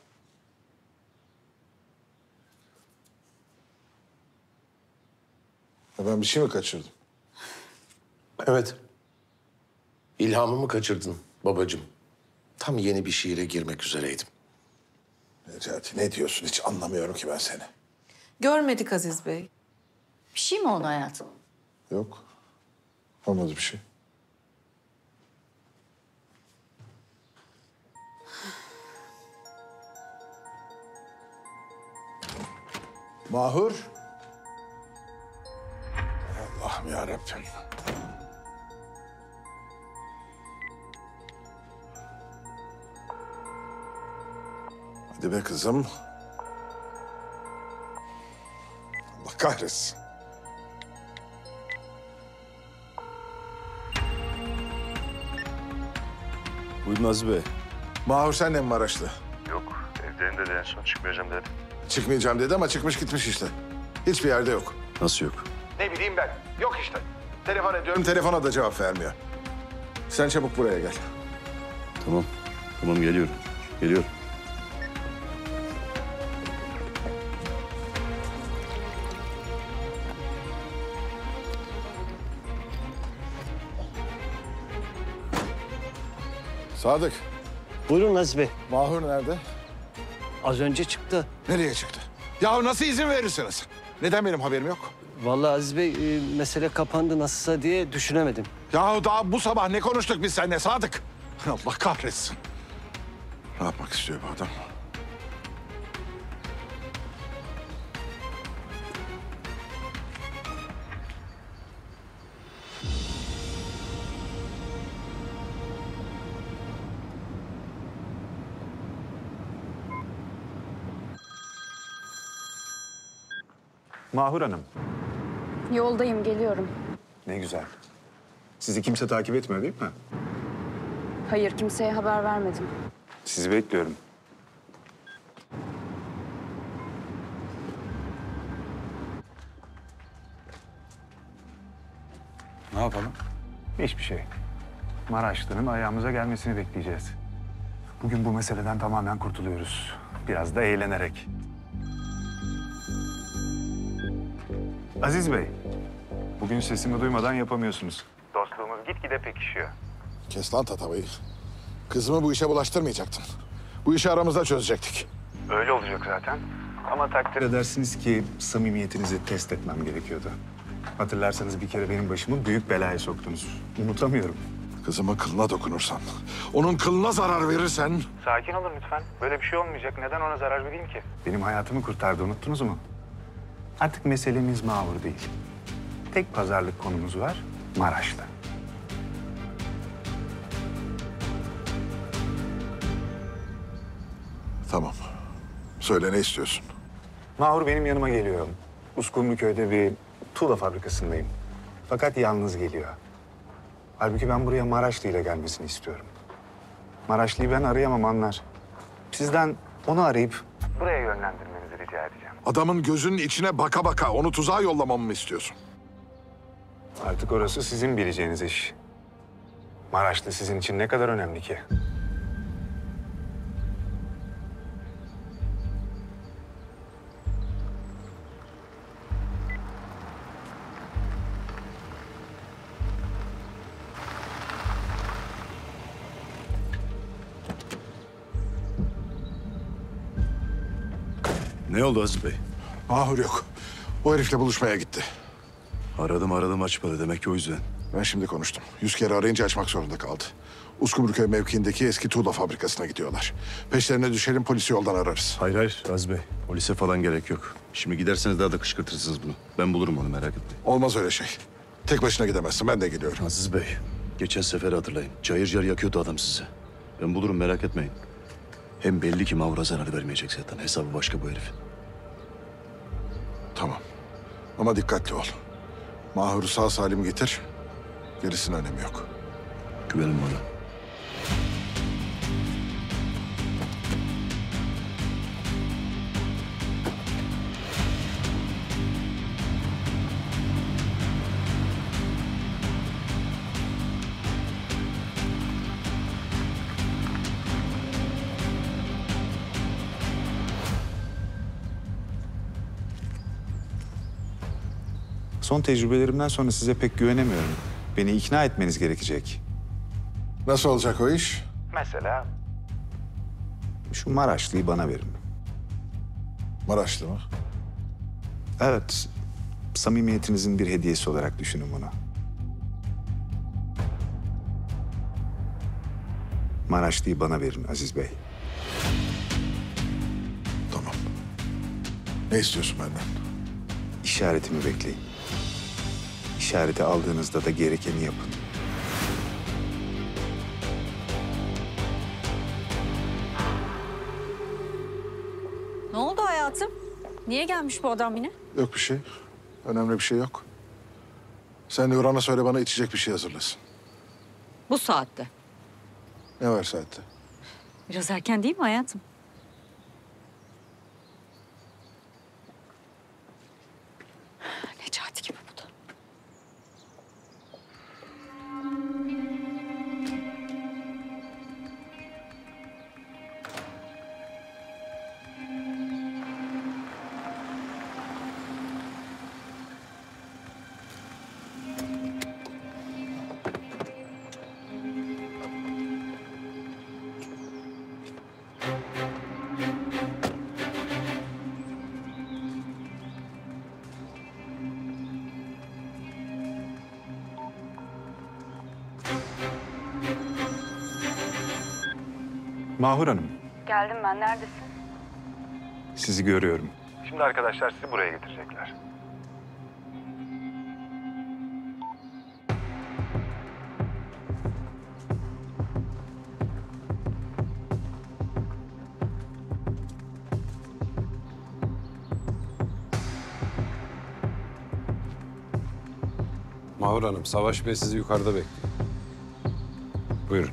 Ya ben bir şey mi kaçırdım? Evet. İlhamımı kaçırdın babacığım. Tam yeni bir şiire girmek üzereydim. Necati ne diyorsun? Hiç anlamıyorum ki ben seni. Görmedik Aziz Bey. Bir şey mi oldu hayatım? Yok. Olmadı bir şey. Mahur. Allah'ım yarabbim. Hadi be kızım. Allah kahretsin. Buyurun Aziz Bey. Mahur sen de mi Maraşlı? Yok, evdeyim dedi en son çıkmayacağım dedi. Çıkmayacağım dedi ama çıkmış gitmiş işte. Hiçbir yerde yok. Nasıl yok? Ne bileyim ben. Yok işte. Telefon ediyorum, telefona da cevap vermiyor. Sen çabuk buraya gel. Tamam. Tamam geliyorum. Geliyorum. Sadık. Buyurun Aziz Bey. Mahur nerede? Az önce çıktı. Nereye çıktı? Ya nasıl izin verirsiniz? Neden benim haberim yok? Vallahi Aziz Bey mesele kapandı nasılsa diye düşünemedim. Ya daha bu sabah ne konuştuk biz seninle Sadık? Allah kahretsin. Ne yapmak istiyor bu adam? Mahur Hanım. Yoldayım, geliyorum. Ne güzel. Sizi kimse takip etmiyor değil mi? Hayır, kimseye haber vermedim. Sizi bekliyorum. Ne yapalım? Hiçbir şey. Maraşlı'nın ayağımıza gelmesini bekleyeceğiz. Bugün bu meseleden tamamen kurtuluyoruz. Biraz da eğlenerek. Aziz Bey, bugün sesimi duymadan yapamıyorsunuz. Dostluğumuz gitgide pekişiyor. Kes lan tatavayı. Kızımı bu işe bulaştırmayacaktın. Bu işi aramızda çözecektik. Öyle olacak zaten. Ama takdir edersiniz ki samimiyetinizi test etmem gerekiyordu. Hatırlarsanız bir kere benim başımı büyük belaya soktunuz. Unutamıyorum. Kızımın kılına dokunursan, onun kılına zarar verirsen... Sakin olun lütfen. Böyle bir şey olmayacak. Neden ona zarar vereyim ki? Benim hayatımı kurtardı, unuttunuz mu? Artık meselemiz Mahur değil. Tek pazarlık konumuz var, Maraşlı. Tamam. Söyle ne istiyorsun? Mahur benim yanıma geliyor. Uskumruköy'de bir tuğla fabrikasındayım. Fakat yalnız geliyor. Halbuki ben buraya Maraşlı ile gelmesini istiyorum. Maraşlı'yı ben arayamam anlar. Sizden onu arayıp buraya yönlendirmenizi rica edeceğim. Adamın gözünün içine baka baka onu tuzağa yollamamı mı istiyorsun? Artık orası sizin bileceğiniz iş. Maraşlı sizin için ne kadar önemli ki? Ne oldu Aziz Bey? Mahur yok. O herifle buluşmaya gitti. Aradım açmadı demek ki o yüzden. Ben şimdi konuştum. 100 kere arayınca açmak zorunda kaldı. Uskumruköy mevkiindeki eski tuğla fabrikasına gidiyorlar. Peşlerine düşelim, polisi yoldan ararız. Hayır Aziz Bey. Polise falan gerek yok. Şimdi giderseniz daha da kışkırtırsınız bunu. Ben bulurum onu, merak etmeyin. Olmaz öyle şey. Tek başına gidemezsin, ben de geliyorum. Aziz Bey, geçen seferi hatırlayın. Cayır cayır yakıyordu adam sizi. Ben bulurum, merak etmeyin. Hem belli ki Mahur'a zarar vermeyecek zaten. Hesabı başka bu herif. Tamam. Ama dikkatli ol. Mahur'u sağ salim getir. Gerisinin önemi yok. Güvenin bana. Son tecrübelerimden sonra size pek güvenemiyorum. Beni ikna etmeniz gerekecek. Nasıl olacak o iş? Mesela? Şu Maraşlı'yı bana verin. Maraşlı mı? Evet, samimiyetinizin bir hediyesi olarak düşünün bunu. Maraşlı'yı bana verin Aziz Bey. Tamam. Ne istiyorsun benden? İşaretimi bekleyin. İşareti aldığınızda da gerekeni yapın. Ne oldu hayatım? Niye gelmiş bu adam yine? Yok bir şey. Önemli bir şey yok. Sen de Orhan'a söyle bana içecek bir şey hazırlasın. Bu saatte. Ne var saatte? Biraz erken değil mi hayatım? Necati gibi bu da. Mahur Hanım, Geldim ben. Neredesin? sizi görüyorum. Şimdi arkadaşlar sizi buraya getirecekler. Mahur Hanım, Savaş Bey sizi yukarıda bekliyor. Buyurun.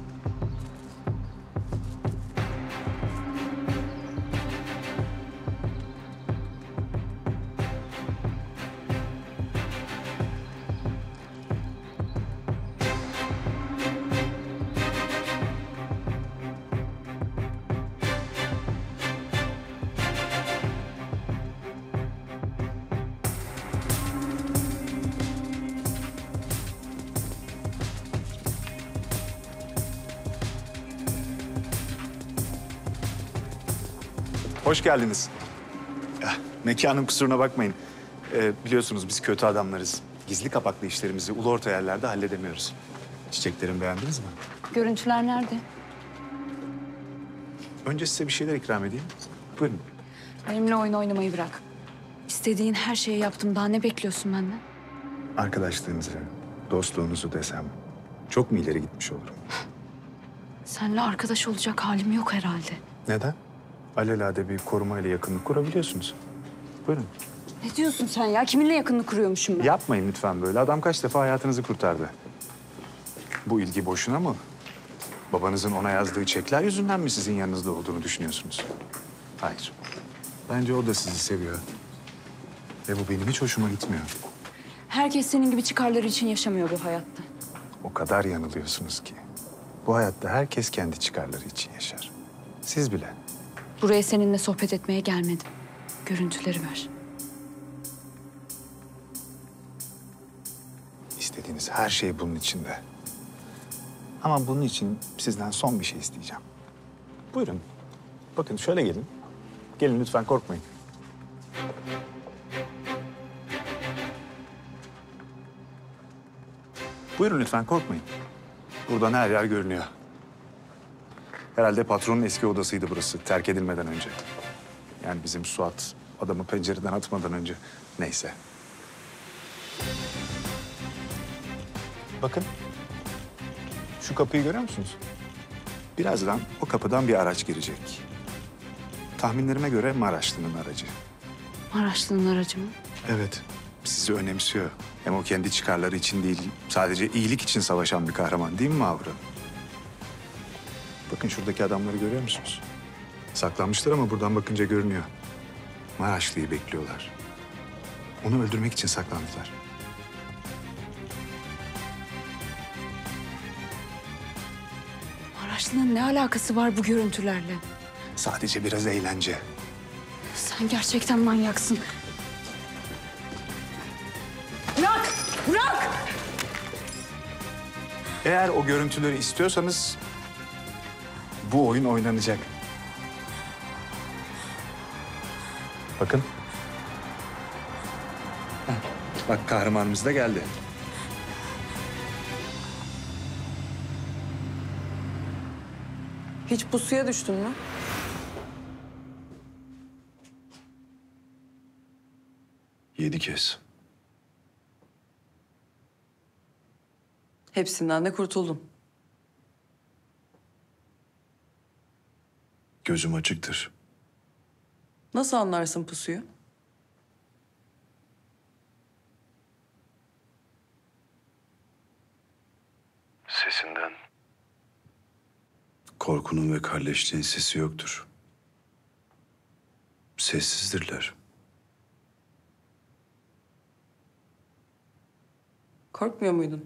Hoş geldiniz. Mekanın kusuruna bakmayın. Biliyorsunuz biz kötü adamlarız. Gizli kapaklı işlerimizi ulu orta yerlerde halledemiyoruz. Çiçeklerimi beğendiniz mi? Görüntüler nerede? Önce size bir şeyler ikram edeyim. Buyurun. Benimle oyun oynamayı bırak. İstediğin her şeyi yaptım. Daha ne bekliyorsun benden? Arkadaşlığınızı, dostluğunuzu desem çok mu ileri gitmiş olurum? Seninle arkadaş olacak halim yok herhalde. Neden? Alelade bir koruma ile yakınlık kurabiliyorsunuz. Buyurun. Ne diyorsun sen ya? Kiminle yakınlık kuruyormuşum ben? Yapmayın lütfen böyle. Adam kaç defa hayatınızı kurtardı. Bu ilgi boşuna mı? Babanızın ona yazdığı çekler yüzünden mi sizin yanınızda olduğunu düşünüyorsunuz? Hayır. Bence o da sizi seviyor. Ve bu benim hiç hoşuma gitmiyor. Herkes senin gibi çıkarları için yaşamıyor bu hayatta. O kadar yanılıyorsunuz ki. Bu hayatta herkes kendi çıkarları için yaşar. Siz bile. Buraya seninle sohbet etmeye gelmedim. Görüntüleri ver. İstediğiniz her şey bunun içinde. Ama bunun için sizden son bir şey isteyeceğim. Buyurun. Bakın şöyle gelin. Gelin lütfen korkmayın. Buyurun lütfen korkmayın. Buradan her yer görünüyor. Herhalde patronun eski odasıydı burası terk edilmeden önce. Yani bizim Suat adamı pencereden atmadan önce. Neyse. Bakın. Şu kapıyı görüyor musunuz? Birazdan o kapıdan bir araç girecek. Tahminlerime göre Maraşlı'nın aracı. Maraşlı'nın aracı mı? Evet. Sizi önemsiyor. Hem o kendi çıkarları için değil, sadece iyilik için savaşan bir kahraman değil mi Mahur Hanım? Bakın şuradaki adamları görüyor musunuz? Saklanmışlar ama buradan bakınca görünüyor. Maraşlı'yı bekliyorlar. Onu öldürmek için saklandılar. Maraşlı'nın ne alakası var bu görüntülerle? Sadece biraz eğlence. Sen gerçekten manyaksın. Eğer o görüntüleri istiyorsanız bu oyun oynanacak. Bakın. Heh, bak kahramanımız da geldi. Hiç pusuya düştün mü? Yedi kez. Hepsinden de kurtuldun. Gözüm açıktır. Nasıl anlarsın pusuyu? Sesinden. Korkunun ve kalleşliğin sesi yoktur. Sessizdirler. Korkmuyor muydun?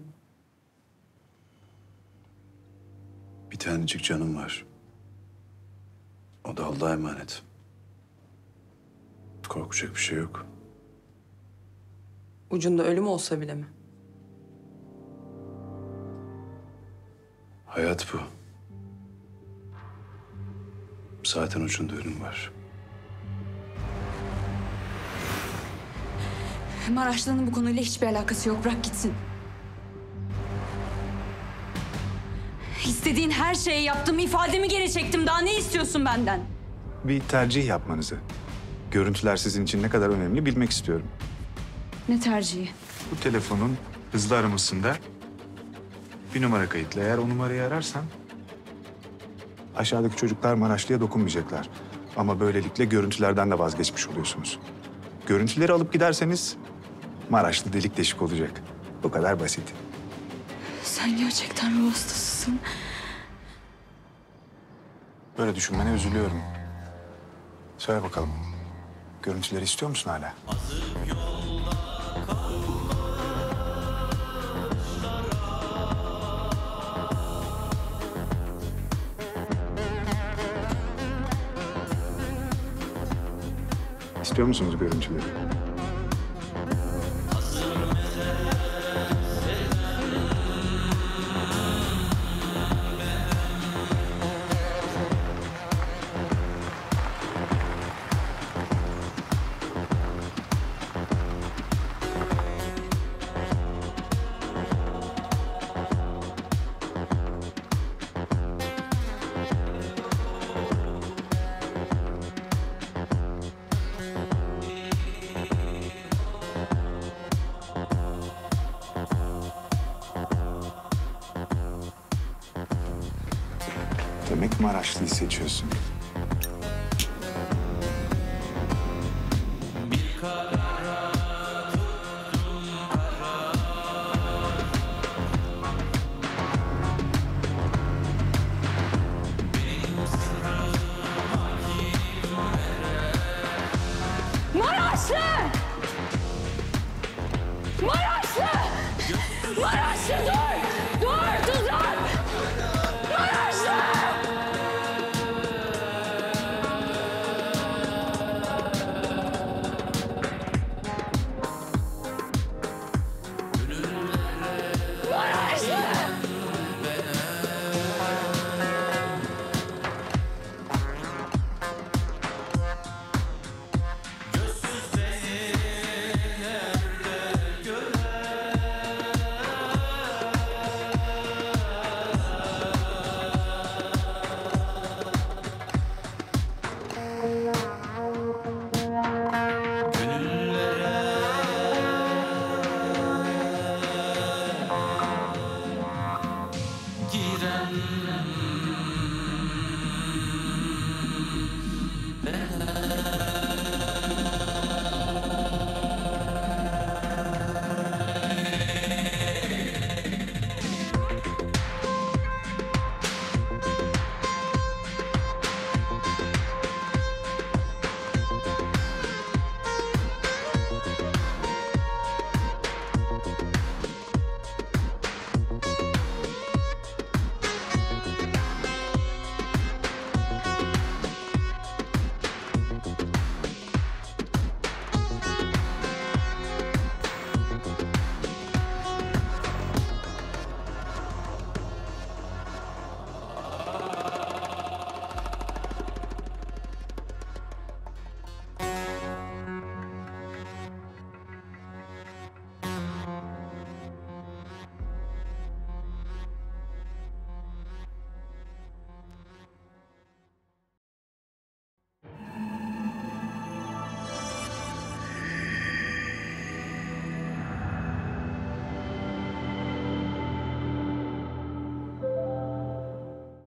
Bir tanecik canım var. O da Allah'a emanet. Korkacak bir şey yok. Ucunda ölüm olsa bile mi? Hayat bu. Zaten ucunda ölüm var. Maraşlı'nın bu konuyla hiçbir alakası yok. Bırak gitsin. İstediğin her şeyi yaptım. İfademi geri çektim. Daha ne istiyorsun benden? Bir tercih yapmanızı. Görüntüler sizin için ne kadar önemli bilmek istiyorum. Ne tercihi? Bu telefonun hızlı aramasında bir numara kayıtlı. Eğer o numarayı ararsan aşağıdaki çocuklar Maraşlı'ya dokunmayacaklar. Ama böylelikle görüntülerden de vazgeçmiş oluyorsunuz. Görüntüleri alıp giderseniz Maraşlı delik deşik olacak. Bu kadar basit. Sen gerçekten ruh hastasısın. Böyle düşünmene üzülüyorum. Söyle bakalım. Görüntüleri istiyor musun hala? İstiyor musunuz görüntüleri? Demek Maraşlı'yı seçiyorsun. Maraşlı!